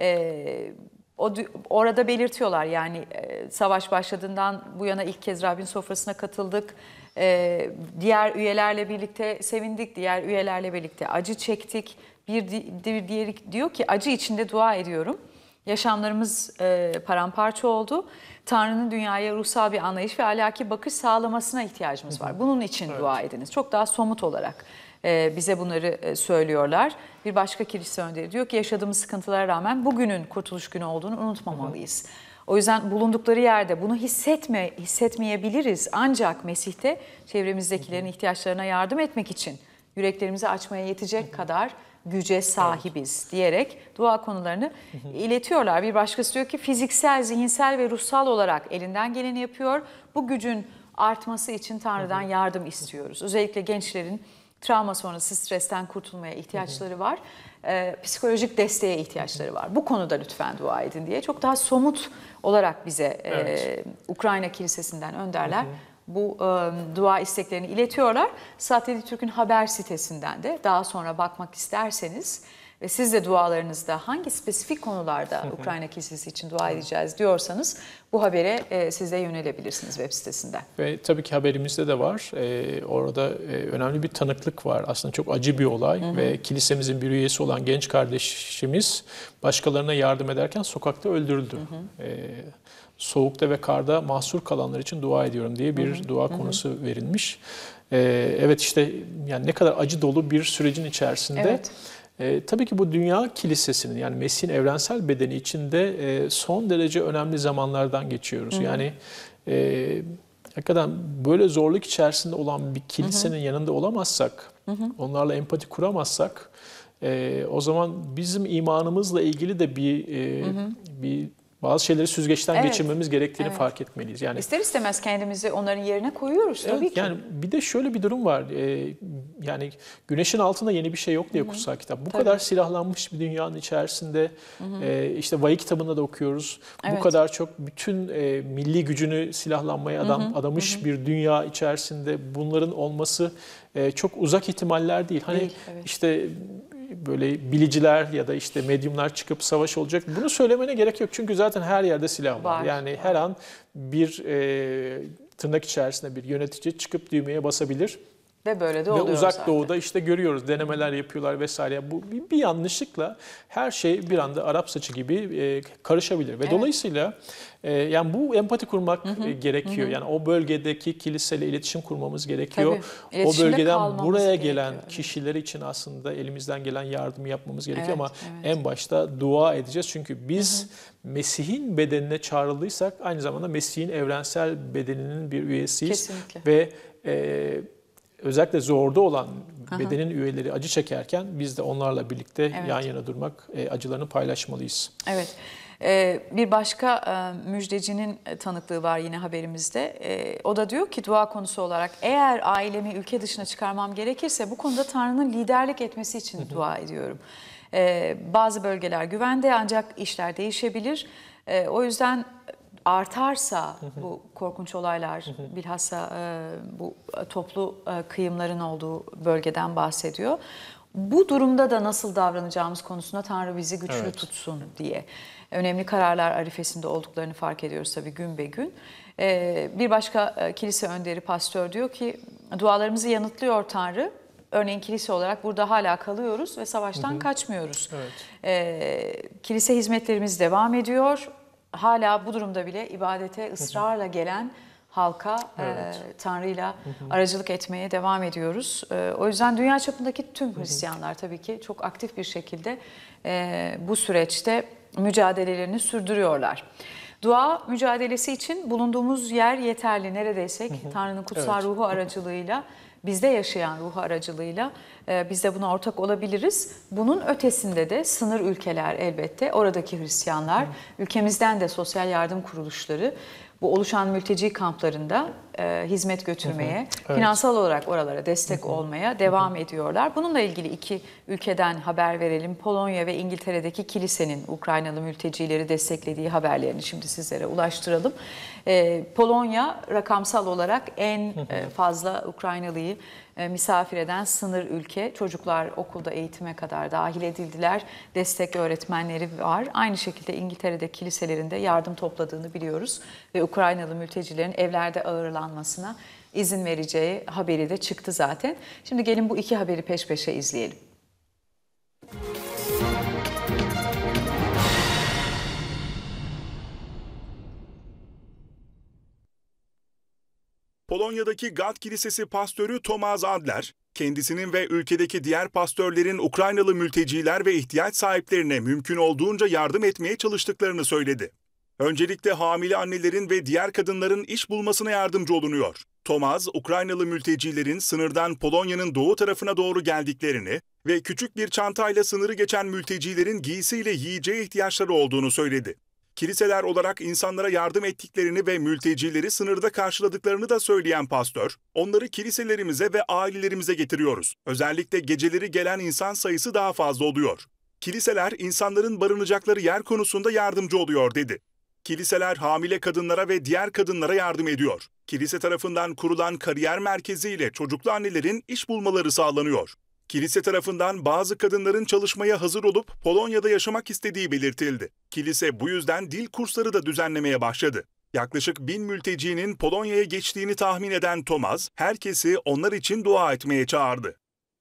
Ee, O, orada belirtiyorlar yani e, savaş başladığından bu yana ilk kez Rabbin sofrasına katıldık. E, diğer üyelerle birlikte sevindik, diğer üyelerle birlikte acı çektik. Bir, bir diğeri diyor ki acı içinde dua ediyorum. Yaşamlarımız e, paramparça oldu. Tanrı'nın dünyaya ruhsal bir anlayış ve ahlaki bakış sağlamasına ihtiyacımız var. Bunun için evet. dua ediniz. Çok daha somut olarak e, bize bunları e, söylüyorlar. Bir başka kilise önderi diyor ki yaşadığımız sıkıntılara rağmen bugünün kurtuluş günü olduğunu unutmamalıyız. Hı hı. O yüzden bulundukları yerde bunu hissetme, hissetmeyebiliriz. Ancak Mesih'te çevremizdekilerin hı hı. ihtiyaçlarına yardım etmek için yüreklerimizi açmaya yetecek hı hı. kadar güce sahibiz evet. diyerek dua konularını hı hı. iletiyorlar. Bir başkası diyor ki fiziksel, zihinsel ve ruhsal olarak elinden geleni yapıyor. Bu gücün artması için Tanrı'dan hı hı. yardım istiyoruz. Özellikle gençlerin travma sonrası stresten kurtulmaya ihtiyaçları var. Ee, psikolojik desteğe ihtiyaçları var. Bu konuda lütfen dua edin diye çok daha somut olarak bize evet. e, Ukrayna Kilisesi'nden önderler. Hı hı. Bu e, dua isteklerini iletiyorlar. Satelit Türk'ün haber sitesinden de daha sonra bakmak isterseniz ve siz de dualarınızda hangi spesifik konularda hı hı. Ukrayna Kilisesi için dua edeceğiz diyorsanız bu habere e, siz de yönelebilirsiniz web sitesinden. Ve tabii ki haberimizde de var. Ee, orada e, önemli bir tanıklık var. Aslında çok acı bir olay hı hı. ve kilisemizin bir üyesi olan genç kardeşimiz başkalarına yardım ederken sokakta öldürüldü. Hı hı. Ee, soğukta ve karda mahsur kalanlar için dua ediyorum diye bir hı hı. dua konusu hı hı. verilmiş. Ee, evet işte yani ne kadar acı dolu bir sürecin içerisinde. Evet. E, tabii ki bu dünya kilisesinin yani Mesih'in evrensel bedeni içinde e, son derece önemli zamanlardan geçiyoruz. Hı hı. Yani e, hakikaten böyle zorluk içerisinde olan bir kilisenin hı hı. yanında olamazsak, hı hı. onlarla empati kuramazsak e, o zaman bizim imanımızla ilgili de bir e, hı hı. bir bazı şeyleri süzgeçten evet. geçirmemiz gerektiğini evet. fark etmeliyiz. Yani İster istemez kendimizi onların yerine koyuyoruz tabii evet, ki. Yani bir de şöyle bir durum var. Ee, yani güneşin altında yeni bir şey yok diye kutsal kitap. Bu tabii. kadar silahlanmış bir dünyanın içerisinde hı hı. E, işte Vahiy kitabında da okuyoruz. Evet. Bu kadar çok bütün e, milli gücünü silahlanmaya adam, hı hı. adamış hı hı. bir dünya içerisinde bunların olması e, çok uzak ihtimaller değil. Hani değil, evet. işte böyle biliciler ya da işte medyumlar çıkıp savaş olacak. Bunu söylemene gerek yok. Çünkü zaten her yerde silah var. var yani var. Her an bir e, tırnak içerisinde bir yönetici çıkıp düğmeye basabilir. Ve böyle de Ve oluyor uzak zaten. doğuda işte görüyoruz denemeler yapıyorlar vesaire. Bu bir, bir yanlışlıkla her şey bir anda Arap saçı gibi e, karışabilir. Ve evet. dolayısıyla e, yani bu empati kurmak hı hı. e, gerekiyor. Hı hı. Yani o bölgedeki kiliseyle iletişim kurmamız gerekiyor. O bölgeden buraya gelen gerekiyor. Kişiler için aslında elimizden gelen yardımı yapmamız gerekiyor evet, ama evet. en başta dua edeceğiz. Çünkü biz hı hı. Mesih'in bedenine çağrıldıysak aynı zamanda Mesih'in evrensel bedeninin bir üyesiyiz. Kesinlikle. Ve e, özellikle zorda olan bedenin Aha. üyeleri acı çekerken biz de onlarla birlikte evet. yan yana durmak, acılarını paylaşmalıyız. Evet. Bir başka müjdecinin tanıklığı var yine haberimizde. O da diyor ki dua konusu olarak eğer ailemi ülke dışına çıkarmam gerekirse bu konuda Tanrı'nın liderlik etmesi için hı hı. dua ediyorum. Bazı bölgeler güvende ancak işler değişebilir. O yüzden artarsa hı hı. bu korkunç olaylar, hı hı. bilhassa e, bu toplu e, kıyımların olduğu bölgeden bahsediyor. Bu durumda da nasıl davranacağımız konusunda Tanrı bizi güçlü evet. tutsun diye. Önemli kararlar arifesinde olduklarını fark ediyoruz tabii gün be gün. E, bir başka e, kilise önderi pastör diyor ki dualarımızı yanıtlıyor Tanrı. Örneğin kilise olarak burada hala kalıyoruz ve savaştan hı hı. kaçmıyoruz. Evet. E, kilise hizmetlerimiz devam ediyor. Hala bu durumda bile ibadete ısrarla gelen halka evet. e, Tanrı'yla hı hı. aracılık etmeye devam ediyoruz. E, o yüzden dünya çapındaki tüm Hristiyanlar tabii ki çok aktif bir şekilde e, bu süreçte mücadelelerini sürdürüyorlar. Dua mücadelesi için bulunduğumuz yer yeterli. Neredeysek Tanrı'nın kutsal Evet. ruhu aracılığıyla, bizde yaşayan ruhu aracılığıyla e, biz de buna ortak olabiliriz. Bunun ötesinde de sınır ülkeler elbette, oradaki Hristiyanlar, ülkemizden de sosyal yardım kuruluşları bu oluşan mülteci kamplarında e, hizmet götürmeye, Hı hı. Evet. finansal olarak oralara destek olmaya devam ediyorlar. Bununla ilgili iki ülkeden haber verelim. Polonya ve İngiltere'deki kilisenin Ukraynalı mültecileri desteklediği haberlerini şimdi sizlere ulaştıralım. E, Polonya rakamsal olarak en e, fazla Ukraynalıyı e, misafir eden sınır ülke. Çocuklar okulda eğitime kadar dahil edildiler. Destek öğretmenleri var. Aynı şekilde İngiltere'de kiliselerinde yardım topladığını biliyoruz ve Ukraynalı mültecilerin evlerde ağırlanmasına izin vereceği haberi de çıktı zaten. Şimdi gelin bu iki haberi peş peşe izleyelim. Polonya'daki Gad Kilisesi pastörü Tomasz Adler, kendisinin ve ülkedeki diğer pastörlerin Ukraynalı mülteciler ve ihtiyaç sahiplerine mümkün olduğunca yardım etmeye çalıştıklarını söyledi. Öncelikle hamile annelerin ve diğer kadınların iş bulmasına yardımcı olunuyor. Tomasz, Ukraynalı mültecilerin sınırdan Polonya'nın doğu tarafına doğru geldiklerini ve küçük bir çantayla sınırı geçen mültecilerin giysiyle yiyeceği ihtiyaçları olduğunu söyledi. Kiliseler olarak insanlara yardım ettiklerini ve mültecileri sınırda karşıladıklarını da söyleyen pastör, onları kiliselerimize ve ailelerimize getiriyoruz. Özellikle geceleri gelen insan sayısı daha fazla oluyor. Kiliseler insanların barınacakları yer konusunda yardımcı oluyor dedi. Kiliseler hamile kadınlara ve diğer kadınlara yardım ediyor. Kilise tarafından kurulan kariyer merkeziyle çocuklu annelerin iş bulmaları sağlanıyor. Kilise tarafından bazı kadınların çalışmaya hazır olup Polonya'da yaşamak istediği belirtildi. Kilise bu yüzden dil kursları da düzenlemeye başladı. Yaklaşık bin mültecinin Polonya'ya geçtiğini tahmin eden Tomasz, herkesi onlar için dua etmeye çağırdı.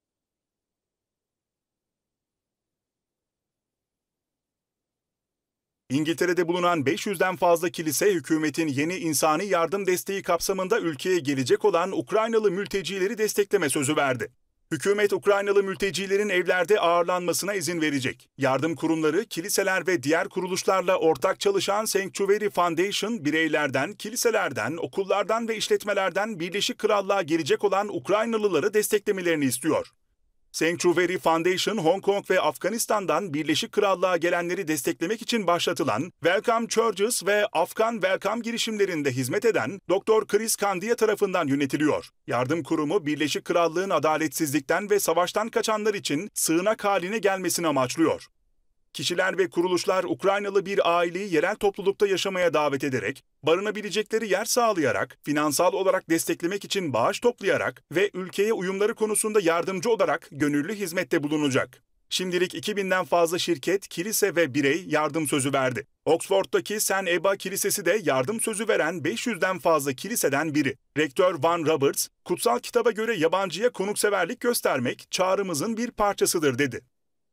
İngiltere'de bulunan beş yüzden fazla kilise, hükümetin yeni insani yardım desteği kapsamında ülkeye gelecek olan Ukraynalı mültecileri destekleme sözü verdi. Hükümet, Ukraynalı mültecilerin evlerde ağırlanmasına izin verecek. Yardım kurumları, kiliseler ve diğer kuruluşlarla ortak çalışan Sanctuary Foundation, bireylerden, kiliselerden, okullardan ve işletmelerden Birleşik Krallığa gelecek olan Ukraynalıları desteklemelerini istiyor. Sanctuary Foundation, Hong Kong ve Afganistan'dan Birleşik Krallığa gelenleri desteklemek için başlatılan Welcome Churches ve Afghan Welcome girişimlerinde hizmet eden doktor Chris Candia tarafından yönetiliyor. Yardım kurumu, Birleşik Krallığın adaletsizlikten ve savaştan kaçanlar için sığınak haline gelmesini amaçlıyor. Kişiler ve kuruluşlar Ukraynalı bir aileyi yerel toplulukta yaşamaya davet ederek, barınabilecekleri yer sağlayarak, finansal olarak desteklemek için bağış toplayarak ve ülkeye uyumları konusunda yardımcı olarak gönüllü hizmette bulunacak. Şimdilik iki binden fazla şirket, kilise ve birey yardım sözü verdi. Oxford'daki Saint Eba Kilisesi de yardım sözü veren beş yüzden fazla kiliseden biri. Rektör Van Roberts, kutsal kitaba göre yabancıya konukseverlik göstermek çağrımızın bir parçasıdır dedi.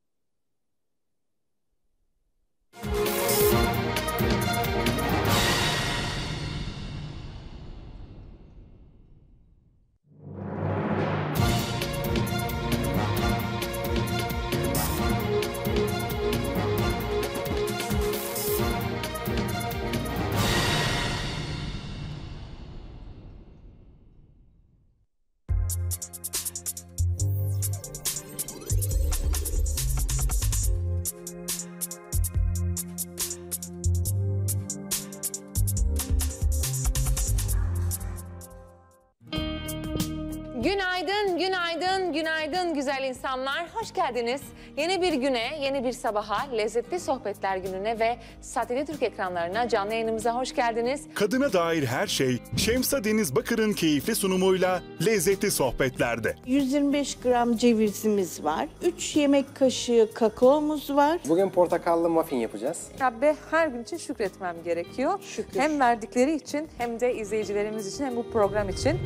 Günaydın, günaydın, günaydın güzel insanlar. Hoş geldiniz. Yeni bir güne, yeni bir sabaha, lezzetli sohbetler gününe ve Saatli Türk ekranlarına, canlı yayınımıza hoş geldiniz. Kadına dair her şey Şemsa Deniz Bakır'ın keyifli sunumuyla lezzetli sohbetlerde. yüz yirmi beş gram cevizimiz var. üç yemek kaşığı kakaomuz var. Bugün portakallı muffin yapacağız. Rabbe her gün için şükretmem gerekiyor. Şükür. Hem verdikleri için hem de izleyicilerimiz için hem bu program için.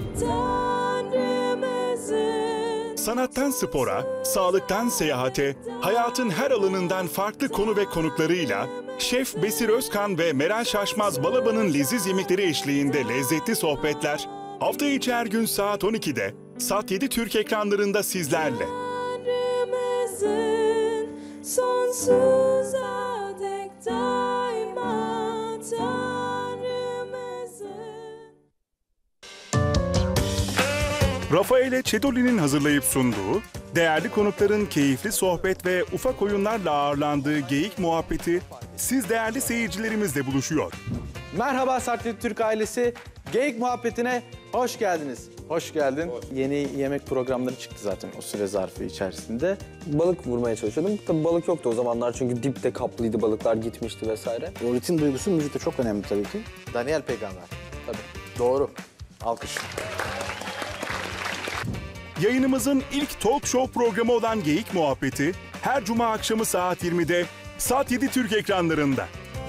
Sanattan spora, sağlıktan seyahate, hayatın her alanından farklı konu ve konuklarıyla Şef Besir Özkan ve Meral Şaşmaz Balaba'nın leziz yemekleri eşliğinde lezzetli sohbetler hafta içi her gün saat on ikide Sat yedi Türk ekranlarında sizlerle. Sonsuza dek daima Rafaele Cedoli'nin hazırlayıp sunduğu, değerli konukların keyifli sohbet ve ufak oyunlarla ağırlandığı Geyik Muhabbeti, siz değerli seyircilerimizle buluşuyor. Merhaba Saatli Türk ailesi, Geyik Muhabbeti'ne hoş geldiniz. Hoş geldin. Yeni yemek programları çıktı zaten o süre zarfı içerisinde. Balık vurmaya çalışıyordum. Tabii balık yoktu o zamanlar çünkü dipte kaplıydı, balıklar gitmişti vesaire. O ritim duygusu müzikte çok önemli tabii ki. Daniel Peygamber. Tabii. Doğru. Alkış. Yayınımızın ilk talk show programı olan Geyik Muhabbeti, her cuma akşamı saat yirmide, Saat yedi Türk ekranlarında.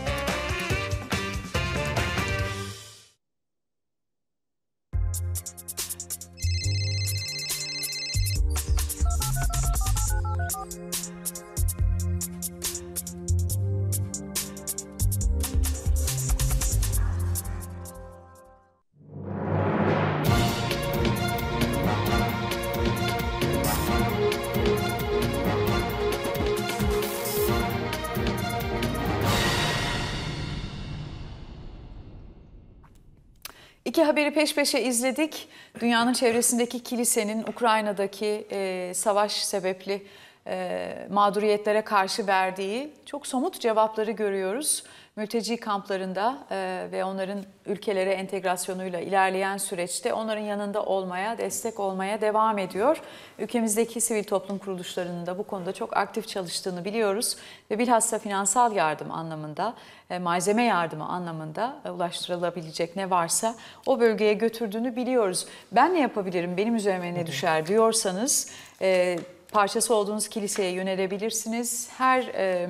İki haberi peş peşe izledik. Dünyanın çevresindeki kilisenin Ukrayna'daki e, savaş sebepli e, mağduriyetlere karşı verdiği çok somut cevapları görüyoruz. Mülteci kamplarında e, ve onların ülkelere entegrasyonuyla ilerleyen süreçte onların yanında olmaya, destek olmaya devam ediyor. Ülkemizdeki sivil toplum kuruluşlarının da bu konuda çok aktif çalıştığını biliyoruz. Ve bilhassa finansal yardım anlamında, e, malzeme yardımı anlamında e, ulaştırılabilecek ne varsa o bölgeye götürdüğünü biliyoruz. Ben ne yapabilirim, benim üzerime ne düşer diyorsanız... E, parçası olduğunuz kiliseye yönelebilirsiniz. Her e,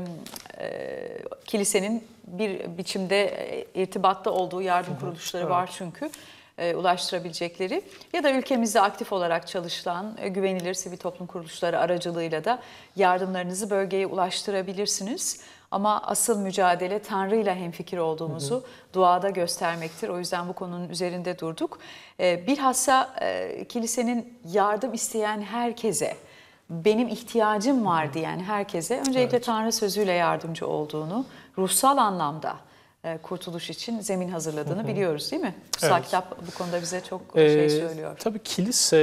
e, kilisenin bir biçimde irtibatta olduğu yardım kuruluşları var çünkü e, ulaştırabilecekleri. Ya da ülkemizde aktif olarak çalışılan e, güvenilir sivil toplum kuruluşları aracılığıyla da yardımlarınızı bölgeye ulaştırabilirsiniz. Ama asıl mücadele Tanrı'yla hemfikir olduğumuzu hı hı. duada göstermektir. O yüzden bu konunun üzerinde durduk. E, bilhassa e, kilisenin yardım isteyen herkese, benim ihtiyacım var diyen herkese öncelikle evet. Tanrı sözüyle yardımcı olduğunu, ruhsal anlamda e, kurtuluş için zemin hazırladığını hı hı. biliyoruz değil mi? Kutsal evet. kitap bu konuda bize çok ee, şey söylüyor. Tabii kilise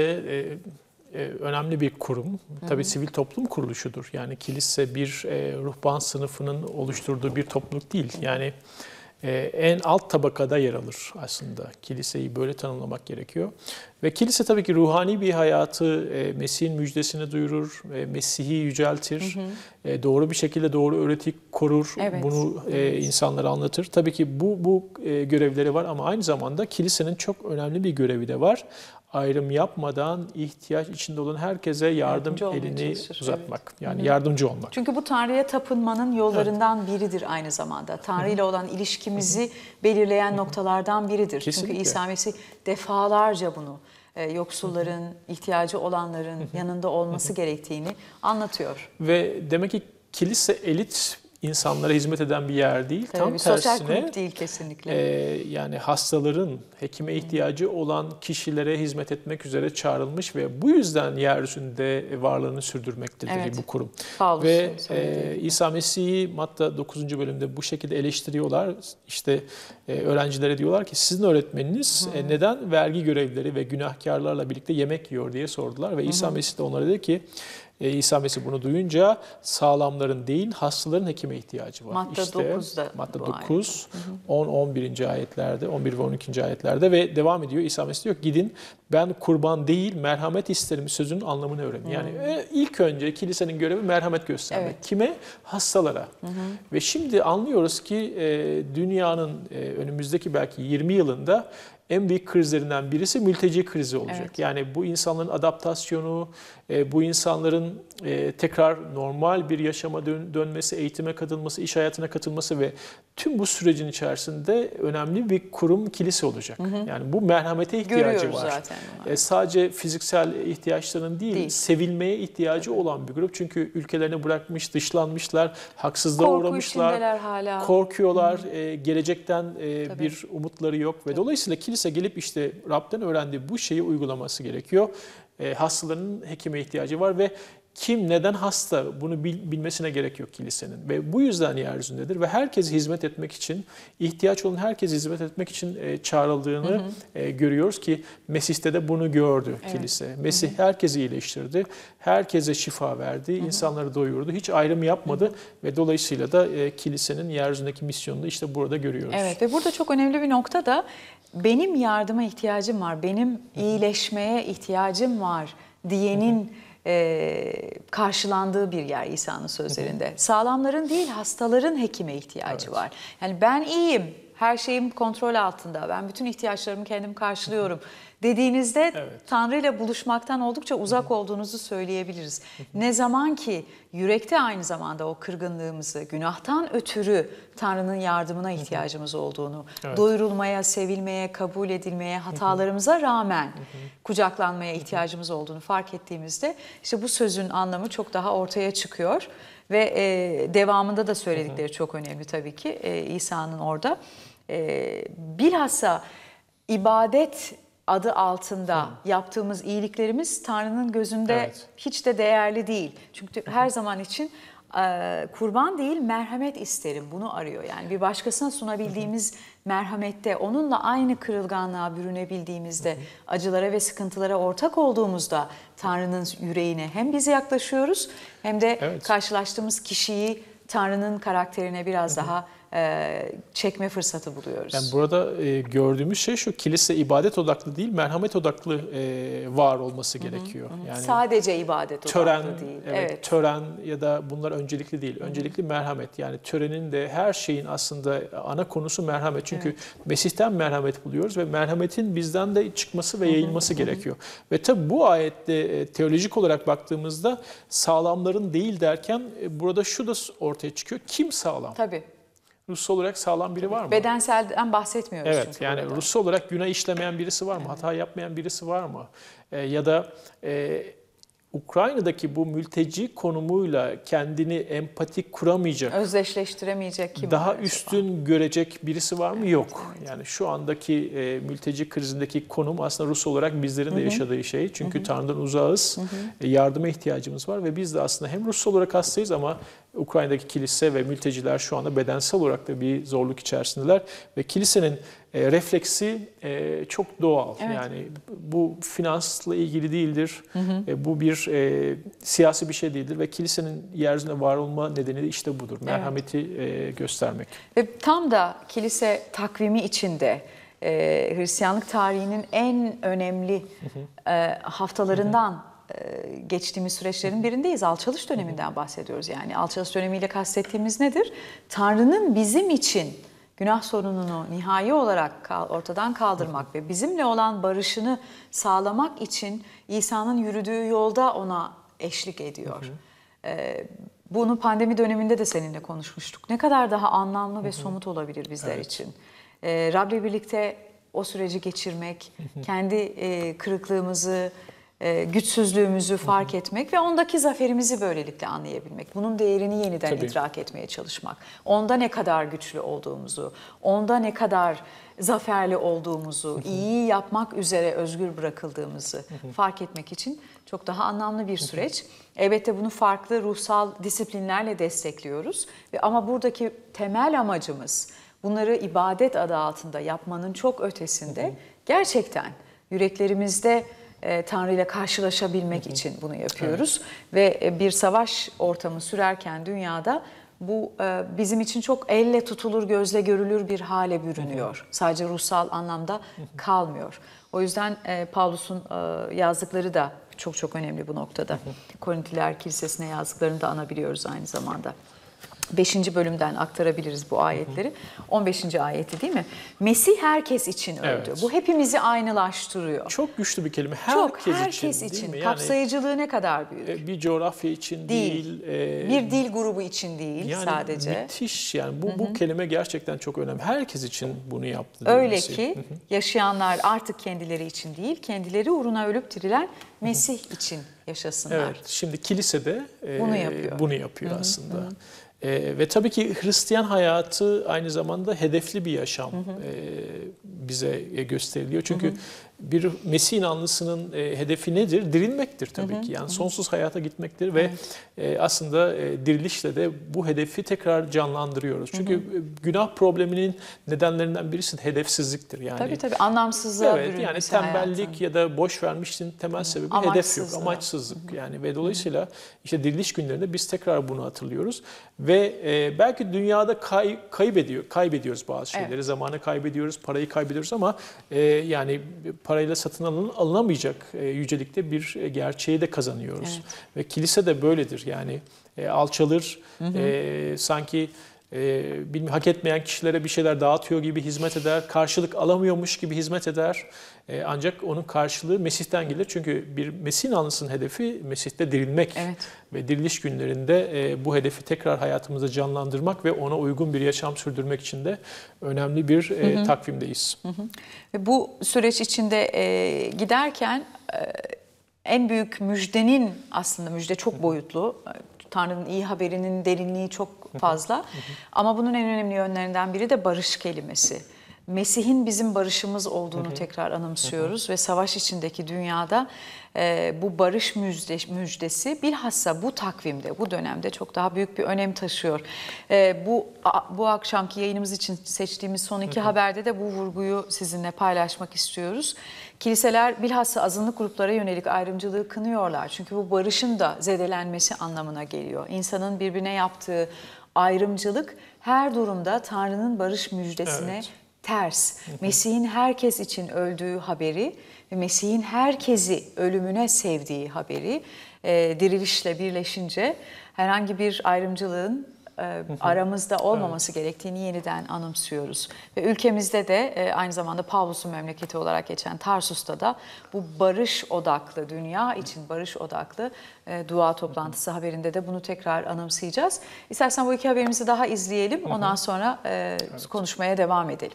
e, e, önemli bir kurum. Tabii hı hı. sivil toplum kuruluşudur. Yani kilise bir e, ruhban sınıfının oluşturduğu bir topluluk değil. Yani e, en alt tabakada yer alır aslında. Kiliseyi böyle tanımlamak gerekiyor. Ve kilise tabii ki ruhani bir hayatı, e, Mesih'in müjdesini duyurur, e, Mesih'i yüceltir, hı hı. E, doğru bir şekilde doğru öğreti korur, evet. bunu e, evet. insanlara anlatır. Tabii ki bu, bu e, görevleri var ama aynı zamanda kilisenin çok önemli bir görevi de var. Ayrım yapmadan ihtiyaç içinde olan herkese yardım elini uzatmak. Evet. Yani hı hı. yardımcı olmak. Çünkü bu Tanrı'ya tapınmanın yollarından evet. biridir aynı zamanda. Tanrı ile olan ilişkimizi hı hı. belirleyen hı hı. noktalardan biridir. Kesinlikle. Çünkü İsa Mesih defalarca bunu yoksulların, ihtiyacı olanların yanında olması gerektiğini anlatıyor. Ve demek ki kilise elit insanlara hizmet eden bir yer değil. Tabii, Tam sosyal tersine kulüp değil kesinlikle. E, yani hastaların, hekime ihtiyacı olan kişilere hizmet etmek üzere çağrılmış ve bu yüzden yeryüzünde varlığını sürdürmektedir evet. bu kurum. Paulus ve e, İsa Mesih'i Matta dokuzuncu bölümde bu şekilde eleştiriyorlar. İşte e, öğrencilere diyorlar ki sizin öğretmeniniz e, neden vergi görevlileri ve günahkarlarla birlikte yemek yiyor diye sordular. Ve İsa Mesih de onlara dedi ki İsa Mesih bunu duyunca sağlamların değil hastaların hekime ihtiyacı var. Matta işte, dokuzda. Matta dokuz, on on birinci ayetlerde, on bir ve on ikinci ayetlerde ve devam ediyor. İsa Mesih diyor gidin ben kurban değil merhamet isterim sözünün anlamını öğrenin. Hmm. Yani ilk önce kilisenin görevi merhamet göstermek. Evet. Kime? Hastalara. Hı hı. Ve şimdi anlıyoruz ki dünyanın önümüzdeki belki yirmi yılında en büyük krizlerinden birisi mülteci krizi olacak. Evet. Yani bu insanların adaptasyonu, bu insanların tekrar normal bir yaşama dönmesi, eğitime katılması, iş hayatına katılması ve tüm bu sürecin içerisinde önemli bir kurum kilise olacak. Hı hı. Yani bu merhamete ihtiyacı Görüyoruz var. Zaten e, sadece fiziksel ihtiyaçların değil, değil. sevilmeye ihtiyacı evet. olan bir grup. Çünkü ülkelerini bırakmış, dışlanmışlar, haksızlığa Korku uğramışlar, hala. korkuyorlar, e, gelecekten e, bir umutları yok ve Tabii. dolayısıyla kilise gelip işte Rab'den öğrendiği bu şeyi uygulaması gerekiyor. E, hastaların hekime ihtiyacı var ve kim neden hasta bunu bil, bilmesine gerek yok kilisenin. Ve bu yüzden yeryüzündedir ve herkese hizmet etmek için, ihtiyaç olan herkese hizmet etmek için e, çağrıldığını hı hı. E, görüyoruz ki Mesih'te de bunu gördü evet. kilise. Mesih hı hı. herkesi iyileştirdi, herkese şifa verdi, hı hı. insanları doyurdu, hiç ayrım yapmadı hı hı. ve dolayısıyla da e, kilisenin yeryüzündeki misyonunu işte burada görüyoruz. Evet ve burada çok önemli bir nokta da benim yardıma ihtiyacım var, benim iyileşmeye ihtiyacım var diyenin hı hı. E, karşılandığı bir yer İsa'nın sözlerinde. Hı hı. Sağlamların değil, hastaların hekime ihtiyacı evet. var. Yani ben iyiyim, her şeyim kontrol altında, ben bütün ihtiyaçlarımı kendim karşılıyorum hı hı. dediğinizde evet. Tanrı ile buluşmaktan oldukça uzak hı hı. olduğunuzu söyleyebiliriz. Hı hı. Ne zaman ki yürekte aynı zamanda o kırgınlığımızı, günahtan ötürü Tanrı'nın yardımına ihtiyacımız olduğunu, evet. doyurulmaya, sevilmeye, kabul edilmeye, hatalarımıza rağmen hı hı. kucaklanmaya ihtiyacımız olduğunu fark ettiğimizde işte bu sözün anlamı çok daha ortaya çıkıyor. Ve e, devamında da söyledikleri hı hı. çok önemli tabii ki e, İsa'nın orada. E, bilhassa ibadet adı altında Hı. yaptığımız iyiliklerimiz Tanrı'nın gözünde evet. hiç de değerli değil. Çünkü her zaman için e, kurban değil merhamet isterim bunu arıyor. Yani bir başkasına sunabildiğimiz Hı. merhamette, onunla aynı kırılganlığa bürünebildiğimizde, Hı. acılara ve sıkıntılara ortak olduğumuzda Tanrı'nın yüreğine hem biz yaklaşıyoruz hem de evet. karşılaştığımız kişiyi Tanrı'nın karakterine biraz Hı. daha E, çekme fırsatı buluyoruz. Yani burada e, gördüğümüz şey şu, kilise ibadet odaklı değil, merhamet odaklı e, var olması hı hı, gerekiyor. Hı. Yani sadece ibadet tören, odaklı değil. Evet, evet. Tören ya da bunlar öncelikli değil. Öncelikli hı hı. merhamet. Yani törenin de her şeyin aslında ana konusu merhamet. Çünkü evet. Mesih'ten merhamet buluyoruz ve merhametin bizden de çıkması ve yayılması hı hı, gerekiyor. Hı. Ve tabii bu ayette e, teolojik olarak baktığımızda sağlamların değil derken e, burada şu da ortaya çıkıyor. Kim sağlam? Tabii. Ruhsal olarak sağlam biri var mı? Bedenselden bahsetmiyoruz evet, çünkü. Yani burada. ruhsal olarak günah işlemeyen birisi var mı? Evet. Hata yapmayan birisi var mı? Ee, ya da e, Ukrayna'daki bu mülteci konumuyla kendini empatik kuramayacak, özdeşleştiremeyecek kim daha var üstün acaba? Görecek birisi var mı? Evet, Yok. Evet. Yani şu andaki e, mülteci krizindeki konum aslında Rus olarak bizlerin de Hı-hı. yaşadığı şey. Çünkü Hı-hı. Tanrı'dan uzağız, Hı-hı. yardıma ihtiyacımız var ve biz de aslında hem Rus olarak hastayız ama Ukrayna'daki kilise ve mülteciler şu anda bedensel olarak da bir zorluk içerisindeler ve kilisenin e, refleksi e, çok doğal. Evet. Yani bu finansla ilgili değildir. Hı hı. E, bu bir e, siyasi bir şey değildir ve kilisenin yeryüzünde var olma nedeni de işte budur. Merhameti evet. e, göstermek. Ve tam da kilise takvimi içinde e, Hristiyanlık tarihinin en önemli hı hı. E, haftalarından hı hı. geçtiğimiz süreçlerin birindeyiz. Alçalış döneminden bahsediyoruz. Yani alçalış dönemiyle kastettiğimiz nedir? Tanrı'nın bizim için günah sorununu nihai olarak ortadan kaldırmak ve bizimle olan barışını sağlamak için İsa'nın yürüdüğü yolda ona eşlik ediyor. Bunu pandemi döneminde de seninle konuşmuştuk. Ne kadar daha anlamlı ve somut olabilir bizler evet. için. Rab'le birlikte o süreci geçirmek, kendi kırıklığımızı, güçsüzlüğümüzü fark etmek ve ondaki zaferimizi böylelikle anlayabilmek. Bunun değerini yeniden Tabii. idrak etmeye çalışmak. Onda ne kadar güçlü olduğumuzu, onda ne kadar zaferli olduğumuzu, iyi yapmak üzere özgür bırakıldığımızı fark etmek için çok daha anlamlı bir süreç. Elbette bunu farklı ruhsal disiplinlerle destekliyoruz. Ve ama buradaki temel amacımız bunları ibadet adı altında yapmanın çok ötesinde gerçekten yüreklerimizde E, Tanrı ile karşılaşabilmek hı hı. için bunu yapıyoruz. Evet. Ve bir savaş ortamı sürerken dünyada bu e, bizim için çok elle tutulur, gözle görülür bir hale bürünüyor. Hı hı. Sadece ruhsal anlamda hı hı. kalmıyor. O yüzden e, Pavlus'un e, yazdıkları da çok çok önemli bu noktada. Hı hı. Korintiler Kilisesi'ne yazdıklarını da anabiliyoruz aynı zamanda. beşinci bölümden aktarabiliriz bu ayetleri. on beşinci ayeti değil mi? Mesih herkes için öldü. Evet. Bu hepimizi aynılaştırıyor. Çok güçlü bir kelime. Herkes, Çok, herkes için. için. Yani Kapsayıcılığı ne kadar büyük. Bir coğrafya için değil. değil e, bir dil grubu için değil yani sadece. Müthiş yani. Bu, Hı-hı. bu kelime gerçekten çok önemli. Herkes için bunu yaptı. Öyle Mesih. ki Hı-hı. yaşayanlar artık kendileri için değil, kendileri uğruna ölüp dirilen Mesih Hı-hı. için yaşasınlar. Evet. Şimdi kilisede e, bunu yapıyor, bunu yapıyor Hı-hı. aslında. Hı-hı. Ee, ve tabii ki Hristiyan hayatı aynı zamanda hedefli bir yaşam hı hı. E, bize gösteriliyor. Çünkü hı bir Mesih inanlısının e, hedefi nedir? Dirilmektir tabii hı hı. ki. Yani sonsuz hayata gitmektir ve evet. e, aslında e, dirilişle de bu hedefi tekrar canlandırıyoruz. Çünkü hı hı. günah probleminin nedenlerinden birisi de hedefsizliktir. Yani tabii tabii anlamsızlığa evet, yani tembellik hayatın. Ya da boş vermişliğin temel sebebi hedef yok, amaçsızlık. Hı hı. Yani ve dolayısıyla işte diriliş günlerinde biz tekrar bunu hatırlıyoruz ve e, belki dünyada kay, kaybediyor, kaybediyoruz bazı şeyleri, evet. zamanı kaybediyoruz, parayı kaybediyoruz ama e, yani parayla satın alın, alınamayacak e, yücelikte bir e, gerçeği de kazanıyoruz. Evet. Ve kilise de böyledir yani e, alçalır, hı hı. E, sanki e, bilmiyorum, hak etmeyen kişilere bir şeyler dağıtıyor gibi hizmet eder, karşılık alamıyormuş gibi hizmet eder. E, ancak onun karşılığı Mesih'ten gelir. Çünkü bir Mesih inanlısının hedefi Mesih'te dirilmek. Evet. Ve diriliş günlerinde e, bu hedefi tekrar hayatımızda canlandırmak ve ona uygun bir yaşam sürdürmek için de önemli bir e, hı hı. takvimdeyiz. Hı hı. Ve bu süreç içinde e, giderken e, en büyük müjdenin aslında müjde çok boyutlu. Tanrı'nın iyi haberinin derinliği çok fazla. Hı hı. Ama bunun en önemli yönlerinden biri de barış kelimesi. Mesih'in bizim barışımız olduğunu hı hı. tekrar anımsıyoruz hı hı. ve savaş içindeki dünyada e, bu barış müjde, müjdesi bilhassa bu takvimde, bu dönemde çok daha büyük bir önem taşıyor. E, bu a, bu akşamki yayınımız için seçtiğimiz son iki hı hı. haberde de bu vurguyu sizinle paylaşmak istiyoruz. Kiliseler bilhassa azınlık gruplara yönelik ayrımcılığı kınıyorlar. Çünkü bu barışın da zedelenmesi anlamına geliyor. İnsanın birbirine yaptığı ayrımcılık her durumda Tanrı'nın barış müjdesine evet. ters. Mesih'in herkes için öldüğü haberi ve Mesih'in herkesi ölümüne sevdiği haberi e, dirilişle birleşince herhangi bir ayrımcılığın e, aramızda olmaması evet. gerektiğini yeniden anımsıyoruz. Ve ülkemizde de e, aynı zamanda Pavlus'un memleketi olarak geçen Tarsus'ta da bu barış odaklı, dünya için barış odaklı e, dua toplantısı haberinde de bunu tekrar anımsayacağız. İstersen bu iki haberimizi daha izleyelim. Ondan sonra e, evet. konuşmaya devam edelim.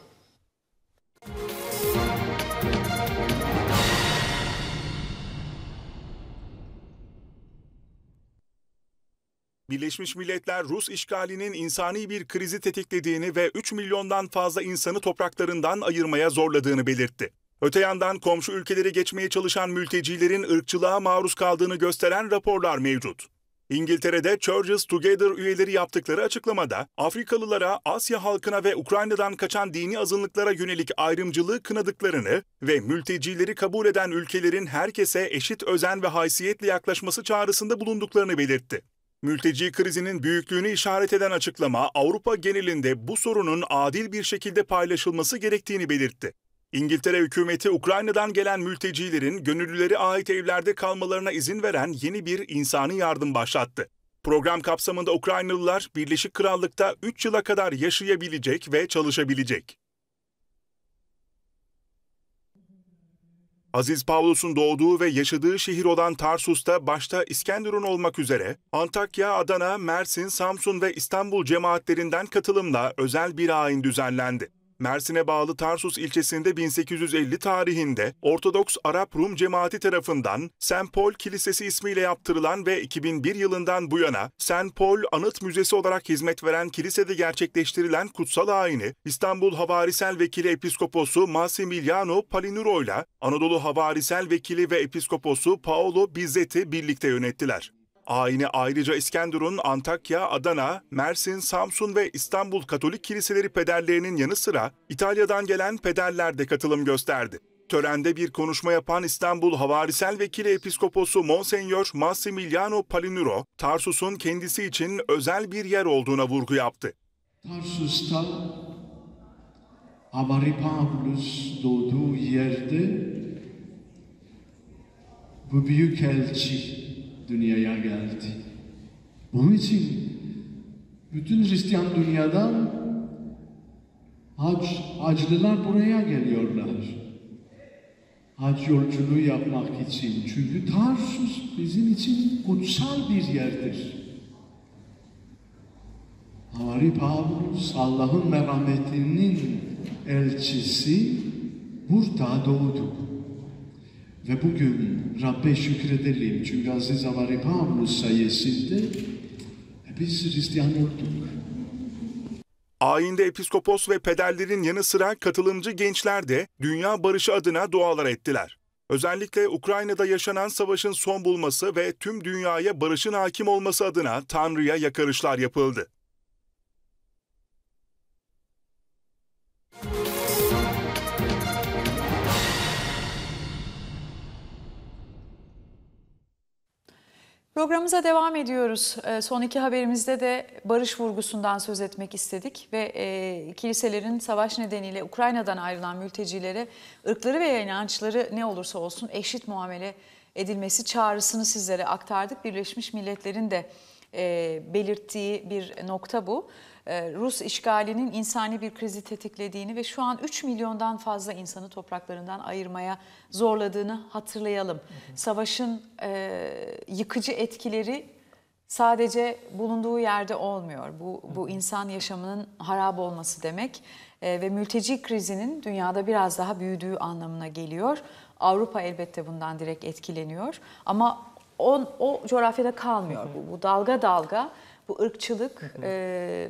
Birleşmiş Milletler Rus işgalinin insani bir krizi tetiklediğini ve üç milyondan fazla insanı topraklarından ayırmaya zorladığını belirtti. Öte yandan komşu ülkeleri geçmeye çalışan mültecilerin ırkçılığa maruz kaldığını gösteren raporlar mevcut. İngiltere'de Churches Together üyeleri yaptıkları açıklamada Afrikalılara, Asya halkına ve Ukrayna'dan kaçan dini azınlıklara yönelik ayrımcılığı kınadıklarını ve mültecileri kabul eden ülkelerin herkese eşit özen ve haysiyetle yaklaşması çağrısında bulunduklarını belirtti. Mülteci krizinin büyüklüğünü işaret eden açıklama, Avrupa genelinde bu sorunun adil bir şekilde paylaşılması gerektiğini belirtti. İngiltere hükümeti Ukrayna'dan gelen mültecilerin gönüllülere ait evlerde kalmalarına izin veren yeni bir insani yardım başlattı. Program kapsamında Ukraynalılar Birleşik Krallık'ta üç yıla kadar yaşayabilecek ve çalışabilecek. Aziz Pavlus'un doğduğu ve yaşadığı şehir olan Tarsus'ta başta İskenderun olmak üzere Antakya, Adana, Mersin, Samsun ve İstanbul cemaatlerinden katılımla özel bir ayin düzenlendi. Mersin'e bağlı Tarsus ilçesinde bin sekiz yüz elli tarihinde Ortodoks Arap Rum cemaati tarafından Saint Paul Kilisesi ismiyle yaptırılan ve iki bin bir yılından bu yana Saint Paul Anıt Müzesi olarak hizmet veren kilisede gerçekleştirilen kutsal ayini İstanbul Havarisel Vekili Episkoposu Massimiliano Palinuro ile Anadolu Havarisel Vekili ve Episkoposu Paolo Bizzetti birlikte yönettiler. Ayini ayrıca İskenderun, Antakya, Adana, Mersin, Samsun ve İstanbul Katolik Kiliseleri pederlerinin yanı sıra İtalya'dan gelen pederler de katılım gösterdi. Törende bir konuşma yapan İstanbul Havarisel Vekili Episkoposu Monseñor Massimiliano Palinuro, Tarsus'un kendisi için özel bir yer olduğuna vurgu yaptı. Tarsus'ta Havari Pavlus doğduğu yerde bu büyük elçi dünyaya geldi. Bunun için bütün Hristiyan dünyadan hac, haclılar buraya geliyorlar. Hac yolculuğu yapmak için. Çünkü Tarsus bizim için kutsal bir yerdir. Havari Pavlus, Allah'ın merhametinin elçisi burada doğdu. Ve bugün Rabbe şükredelim. Çünkü Aziz Havari Pavlus sayesinde biz Hristiyan olduk. Ayinde episkopos ve pederlerin yanı sıra katılımcı gençler de dünya barışı adına dualar ettiler. Özellikle Ukrayna'da yaşanan savaşın son bulması ve tüm dünyaya barışın hakim olması adına Tanrı'ya yakarışlar yapıldı. Programımıza devam ediyoruz. Son iki haberimizde de barış vurgusundan söz etmek istedik ve e, kiliselerin savaş nedeniyle Ukrayna'dan ayrılan mültecilere ırkları ve inançları ne olursa olsun eşit muamele edilmesi çağrısını sizlere aktardık. Birleşmiş Milletler'in de e, belirttiği bir nokta bu. E, Rus işgalinin insani bir krizi tetiklediğini ve şu an üç milyondan fazla insanı topraklarından ayırmaya zorladığını hatırlayalım. Hı hı. Savaşın e, yıkıcı etkileri sadece bulunduğu yerde olmuyor. Bu, bu insan yaşamının harap olması demek e, ve mülteci krizinin dünyada biraz daha büyüdüğü anlamına geliyor. Avrupa elbette bundan direkt etkileniyor ama o, o coğrafyada kalmıyor. Bu, bu dalga dalga bu ırkçılık, e,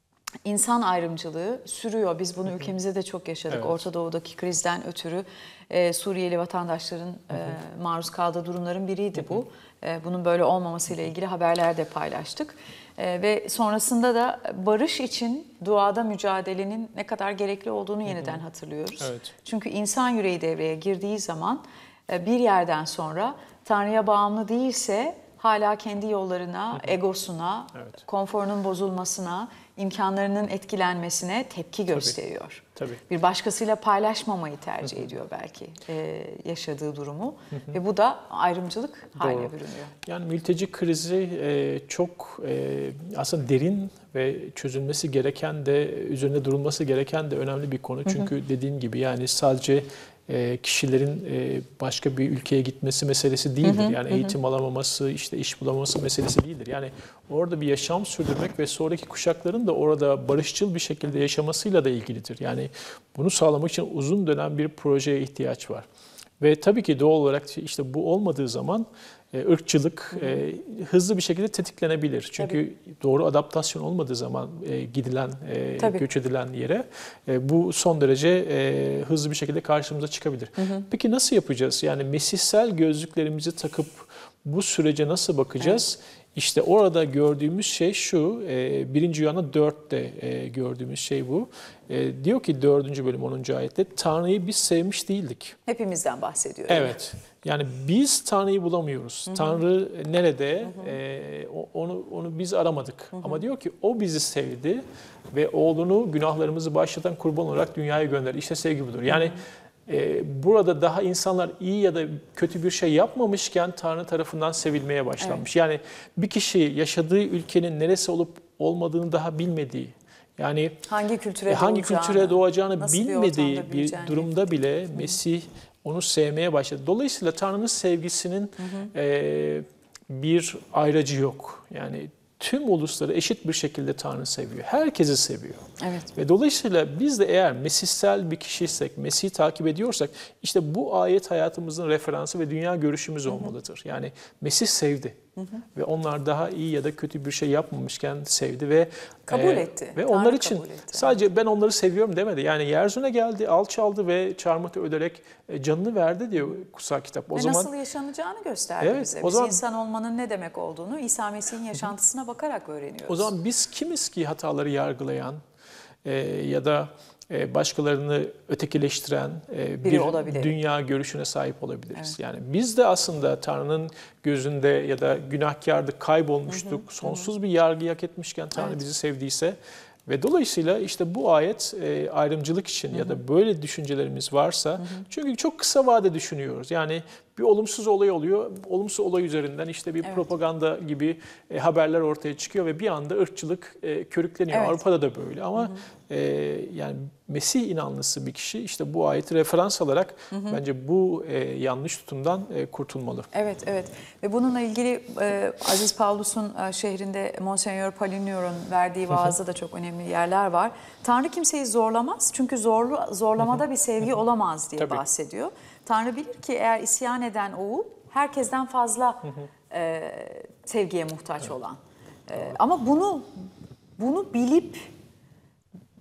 insan ayrımcılığı sürüyor. Biz bunu ülkemizde de çok yaşadık. Evet. Orta Doğu'daki krizden ötürü e, Suriyeli vatandaşların e, maruz kaldığı durumların biriydi bu. E, bunun böyle olmamasıyla ilgili haberler de paylaştık. E, ve sonrasında da barış için duada mücadelenin ne kadar gerekli olduğunu yeniden hatırlıyoruz. Evet. Çünkü insan yüreği devreye girdiği zaman e, bir yerden sonra Tanrı'ya bağımlı değilse hala kendi yollarına, egosuna, evet. konforunun bozulmasına, imkanlarının etkilenmesine tepki gösteriyor. Tabii, tabii. Bir başkasıyla paylaşmamayı tercih Hı-hı. ediyor belki e, yaşadığı durumu Hı-hı. ve bu da ayrımcılık Doğru. haline bürünüyor. Yani mülteci krizi e, çok e, aslında derin ve çözülmesi gereken de, üzerinde durulması gereken de önemli bir konu. Çünkü Hı-hı. dediğin gibi yani sadece kişilerin başka bir ülkeye gitmesi meselesi değildir. Yani eğitim alamaması, işte iş bulamaması meselesi değildir. Yani orada bir yaşam sürdürmek ve sonraki kuşakların da orada barışçıl bir şekilde yaşamasıyla da ilgilidir. Yani bunu sağlamak için uzun dönem bir projeye ihtiyaç var. Ve tabii ki doğal olarak işte bu olmadığı zaman ırkçılık hı hı. E, hızlı bir şekilde tetiklenebilir. Çünkü Tabii. doğru adaptasyon olmadığı zaman e, gidilen, e, göç edilen yere e, bu son derece e, hızlı bir şekilde karşımıza çıkabilir. Hı hı. Peki nasıl yapacağız? Yani mesihsel gözlüklerimizi takıp bu sürece nasıl bakacağız? Evet. İşte orada gördüğümüz şey şu, birinci Yuhanna dörtte gördüğümüz şey bu. Diyor ki dördüncü bölüm onuncu ayette, Tanrı'yı biz sevmiş değildik. Hepimizden bahsediyor. Evet. Yani biz Tanrı'yı bulamıyoruz. Hı hı. Tanrı nerede? Hı hı. Ee, onu onu biz aramadık. Hı hı. Ama diyor ki o bizi sevdi ve oğlunu günahlarımızı bağışlatan kurban olarak dünyaya gönderdi. İşte sevgi budur. Yani hı hı. Ee, burada daha insanlar iyi ya da kötü bir şey yapmamışken Tanrı tarafından sevilmeye başlanmış. Evet. Yani bir kişi yaşadığı ülkenin neresi olup olmadığını daha bilmediği, yani hangi kültüre hangi doğacağını, kültüre doğacağını bilmediği bir, bir durumda bile Mesih onu sevmeye başladı. Dolayısıyla Tanrı'nın sevgisinin hı hı. E, bir ayracı yok. Yani tüm ulusları eşit bir şekilde Tanrı seviyor. Herkesi seviyor. Evet. Ve dolayısıyla biz de eğer mesihsel bir kişiysek, Mesih'i takip ediyorsak işte bu ayet hayatımızın referansı ve dünya görüşümüz olmalıdır. Yani Mesih sevdi. Hı hı. Ve onlar daha iyi ya da kötü bir şey yapmamışken sevdi ve kabul e, etti. Ve Tanrı onlar için sadece ben onları seviyorum demedi. Yani yeryüzüne geldi, alçaldı ve çarmıhta ölerek canını verdi diyor kutsal kitap. O ve zaman nasıl yaşanacağını gösterdi evet, bize. Biz o zaman, insan olmanın ne demek olduğunu İsa Mesih'in yaşantısına bakarak öğreniyoruz. O zaman biz kimiz ki hataları yargılayan e, ya da başkalarını ötekileştiren bir olabilir. Dünya görüşüne sahip olabiliriz. Evet. Yani biz de aslında Tanrı'nın gözünde ya da günahkardık, kaybolmuştuk, hı hı, sonsuz hı. bir yargı hak etmişken Tanrı evet. bizi sevdiyse ve dolayısıyla işte bu ayet e, ayrımcılık için hı hı. ya da böyle düşüncelerimiz varsa hı hı. çünkü çok kısa vade düşünüyoruz. Yani bir olumsuz olay oluyor, olumsuz olay üzerinden işte bir evet. propaganda gibi e, haberler ortaya çıkıyor ve bir anda ırkçılık e, körükleniyor. Evet. Avrupa'da da böyle ama hı hı. E, yani Mesih inanlısı bir kişi işte bu ayeti referans alarak hı hı. bence bu e, yanlış tutumdan e, kurtulmalı. Evet, evet. Ve bununla ilgili e, Aziz Paulus'un e, şehrinde Monsignor Paligno'nun verdiği vaazda da çok önemli yerler var. Tanrı kimseyi zorlamaz çünkü zorlu zorlamada bir sevgi olamaz diye Tabii. bahsediyor. Tanrı bilir ki eğer isyan eden oğul herkesten fazla e, sevgiye muhtaç olan. E, ama bunu bunu bilip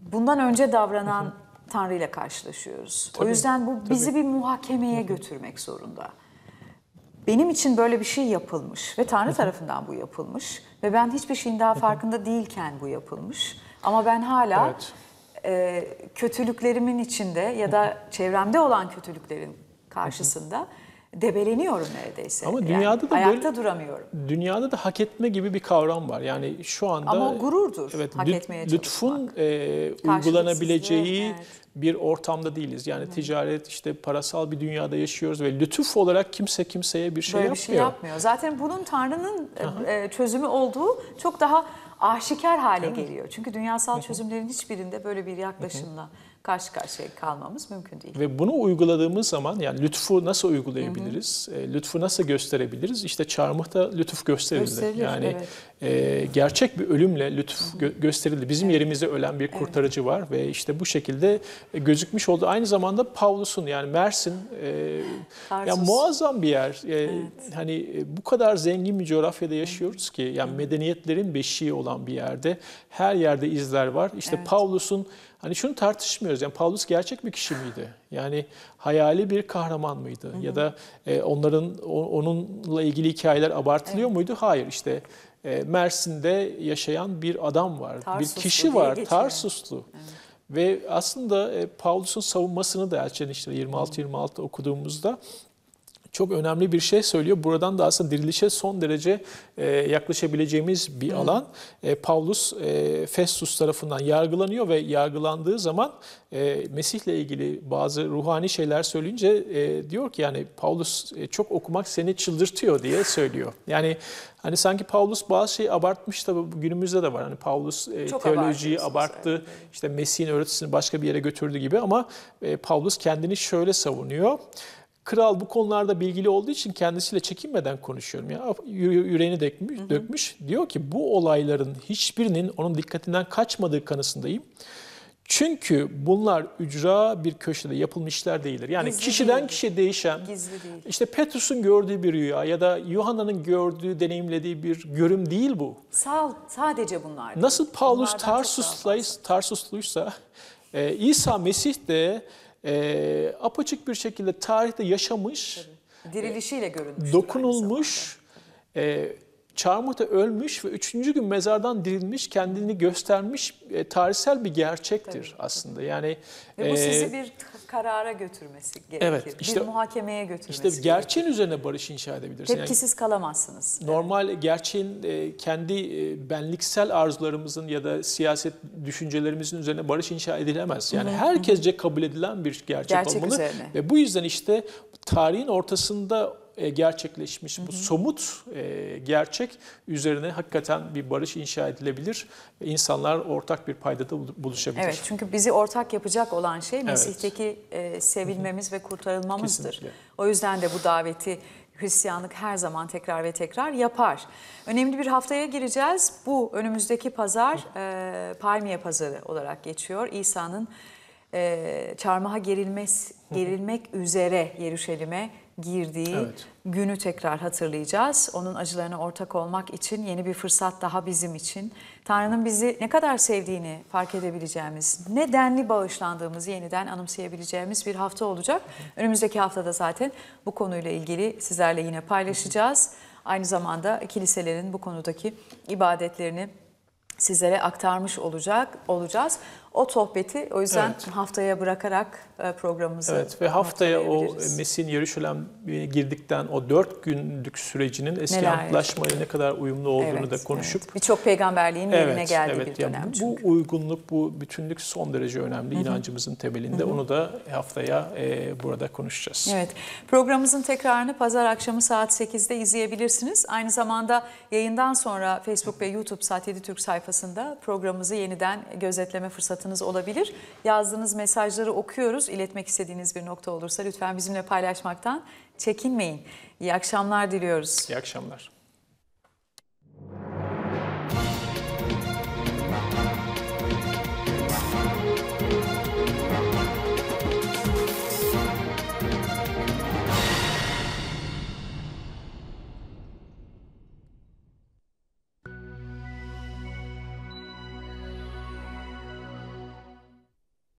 bundan önce davranan Tanrı ile karşılaşıyoruz. Tabii, o yüzden bu bizi tabii. bir muhakemeye götürmek zorunda. Benim için böyle bir şey yapılmış ve Tanrı tarafından bu yapılmış ve ben hiçbir şeyin daha farkında değilken bu yapılmış. Ama ben hala Evet. e, kötülüklerimin içinde ya da çevremde olan kötülüklerin karşısında debeleniyorum neredeyse. Ama Yani dünyada da ayakta böyle- duramıyorum. Dünyada da hak etme gibi bir kavram var. Yani şu anda Ama o gururdur, evet, hak lüt- etmeye lütfun çalışmak. e, Karşılıksızlığı, uygulanabileceği evet. bir ortamda değiliz. Yani ticaret, işte parasal bir dünyada yaşıyoruz ve lütuf olarak kimse kimseye bir şey Böyle yapmıyor. bir şey yapmıyor. Zaten bunun Tanrı'nın e, çözümü olduğu çok daha aşikar hale geliyor. Çünkü dünyasal çözümlerin hiçbirinde böyle bir yaklaşımla karşı karşıya kalmamız mümkün değil. Ve bunu uyguladığımız zaman yani lütfu nasıl uygulayabiliriz, e, lütfu nasıl gösterebiliriz? İşte çarmıhta lütuf gösterildi. Gösterilir, yani evet. e, gerçek bir ölümle lütuf gö- gösterildi. Bizim yerimizde ölen bir kurtarıcı var ve işte bu şekilde e, gözükmüş oldu. Aynı zamanda Pavlus'un yani Mersin e, ya Tarsus. muazzam bir yer. E, Hani e, bu kadar zengin bir coğrafyada yaşıyoruz ki yani medeniyetlerin beşiği olan bir yerde her yerde izler var. İşte Evet. Pavlus'un hani şunu tartışmıyoruz. Yani Pavlus gerçek bir kişi miydi? Yani hayali bir kahraman mıydı? Hı hı. Ya da e, onların o, onunla ilgili hikayeler abartılıyor evet. muydu? Hayır. İşte e, Mersin'de yaşayan bir adam var. Tarsuslu bir kişi diye var. geçiyor. Tarsuslu. Evet. Ve aslında e, Pavlus'un savunmasını da Elçilerin İşleri yirmi altı yirmi altı okuduğumuzda çok önemli bir şey söylüyor. Buradan da aslında dirilişe son derece e, yaklaşabileceğimiz bir hmm. alan. E, Pavlus e, Festus tarafından yargılanıyor ve yargılandığı zaman e, Mesih'le ilgili bazı ruhani şeyler söyleyince e, diyor ki yani Pavlus e, çok okumak seni çıldırtıyor diye söylüyor. Yani hani sanki Pavlus bazı şeyi abartmış da günümüzde de var. Hani Pavlus e, teolojiyi abarttı, evet. işte Mesih'in öğretisini başka bir yere götürdü gibi ama e, Pavlus kendini şöyle savunuyor. Kral bu konularda bilgili olduğu için kendisiyle çekinmeden konuşuyorum. Ya yüreğini dökmüş, hı hı. dökmüş. Diyor ki bu olayların hiçbirinin onun dikkatinden kaçmadığı kanısındayım. Çünkü bunlar ücra bir köşede yapılmış işler değildir. Yani Gizli kişiden değil. kişiye değişen, Gizli değil. işte Petrus'un gördüğü bir rüya ya da Yuhanna'nın gördüğü, deneyimlediği bir görüm değil bu. Sağ, sadece bunlar değil. Nasıl Paulus Tarsusluysa, e, İsa Mesih de E, apaçık bir şekilde tarihte yaşamış, tabii. Dirilişiyle görünmüş, dokunulmuş, e, çarmıhta ölmüş ve üçüncü gün mezardan dirilmiş, kendini göstermiş e, tarihsel bir gerçektir tabii, aslında. Tabii. Yani ve bu e, sizi bir karara götürmesi gerekir. Evet, işte, bir muhakemeye götürmesi işte gerekir. gerçeğin üzerine barış inşa edebilirsiniz. Tepkisiz yani, kalamazsınız. Normal evet. gerçeğin e, kendi e, benliksel arzularımızın ya da siyaset düşüncelerimizin üzerine barış inşa edilemez. Yani hı hı. herkesce kabul edilen bir gerçek, gerçek olmalı. Üzerine. Ve bu yüzden işte tarihin ortasında gerçekleşmiş hı hı. bu somut e, gerçek üzerine hakikaten bir barış inşa edilebilir ve insanlar ortak bir paydada buluşabilir. Evet, çünkü bizi ortak yapacak olan şey Mesih'teki evet. e, sevilmemiz hı hı. ve kurtarılmamızdır. Kesinlikle. O yüzden de bu daveti Hristiyanlık her zaman tekrar ve tekrar yapar. Önemli bir haftaya gireceğiz. Bu önümüzdeki pazar e, Palmiye Pazarı olarak geçiyor. İsa'nın e, çarmıha gerilmez, gerilmek üzere Yeruşalim'e girdiği evet. günü tekrar hatırlayacağız. Onun acılarına ortak olmak için yeni bir fırsat daha bizim için. Tanrı'nın bizi ne kadar sevdiğini fark edebileceğimiz, ne denli bağışlandığımızı yeniden anımsayabileceğimiz bir hafta olacak. Önümüzdeki haftada zaten bu konuyla ilgili sizlerle yine paylaşacağız. Aynı zamanda kiliselerin bu konudaki ibadetlerini sizlere aktarmış olacak olacağız. O sohbeti o yüzden evet. haftaya bırakarak programımızı Evet ve haftaya o Mesih'in Yeruşalim'e girdikten o dört günlük sürecinin eski Neler antlaşmayla ne kadar uyumlu olduğunu evet, da konuşup evet. birçok peygamberliğin evet, yerine geldiği evet, bir dönem yani bu, çünkü. Bu uygunluk, bu bütünlük son derece önemli. Hı -hı. İnancımızın temelinde. Hı -hı. Onu da haftaya e, burada konuşacağız. Evet. Programımızın tekrarını pazar akşamı saat sekizde izleyebilirsiniz. Aynı zamanda yayından sonra Facebook ve YouTube Sat yedi Türk sayfasında programımızı yeniden gözetleme fırsatı olabilir. Yazdığınız mesajları okuyoruz. İletmek istediğiniz bir nokta olursa lütfen bizimle paylaşmaktan çekinmeyin. İyi akşamlar diliyoruz. İyi akşamlar.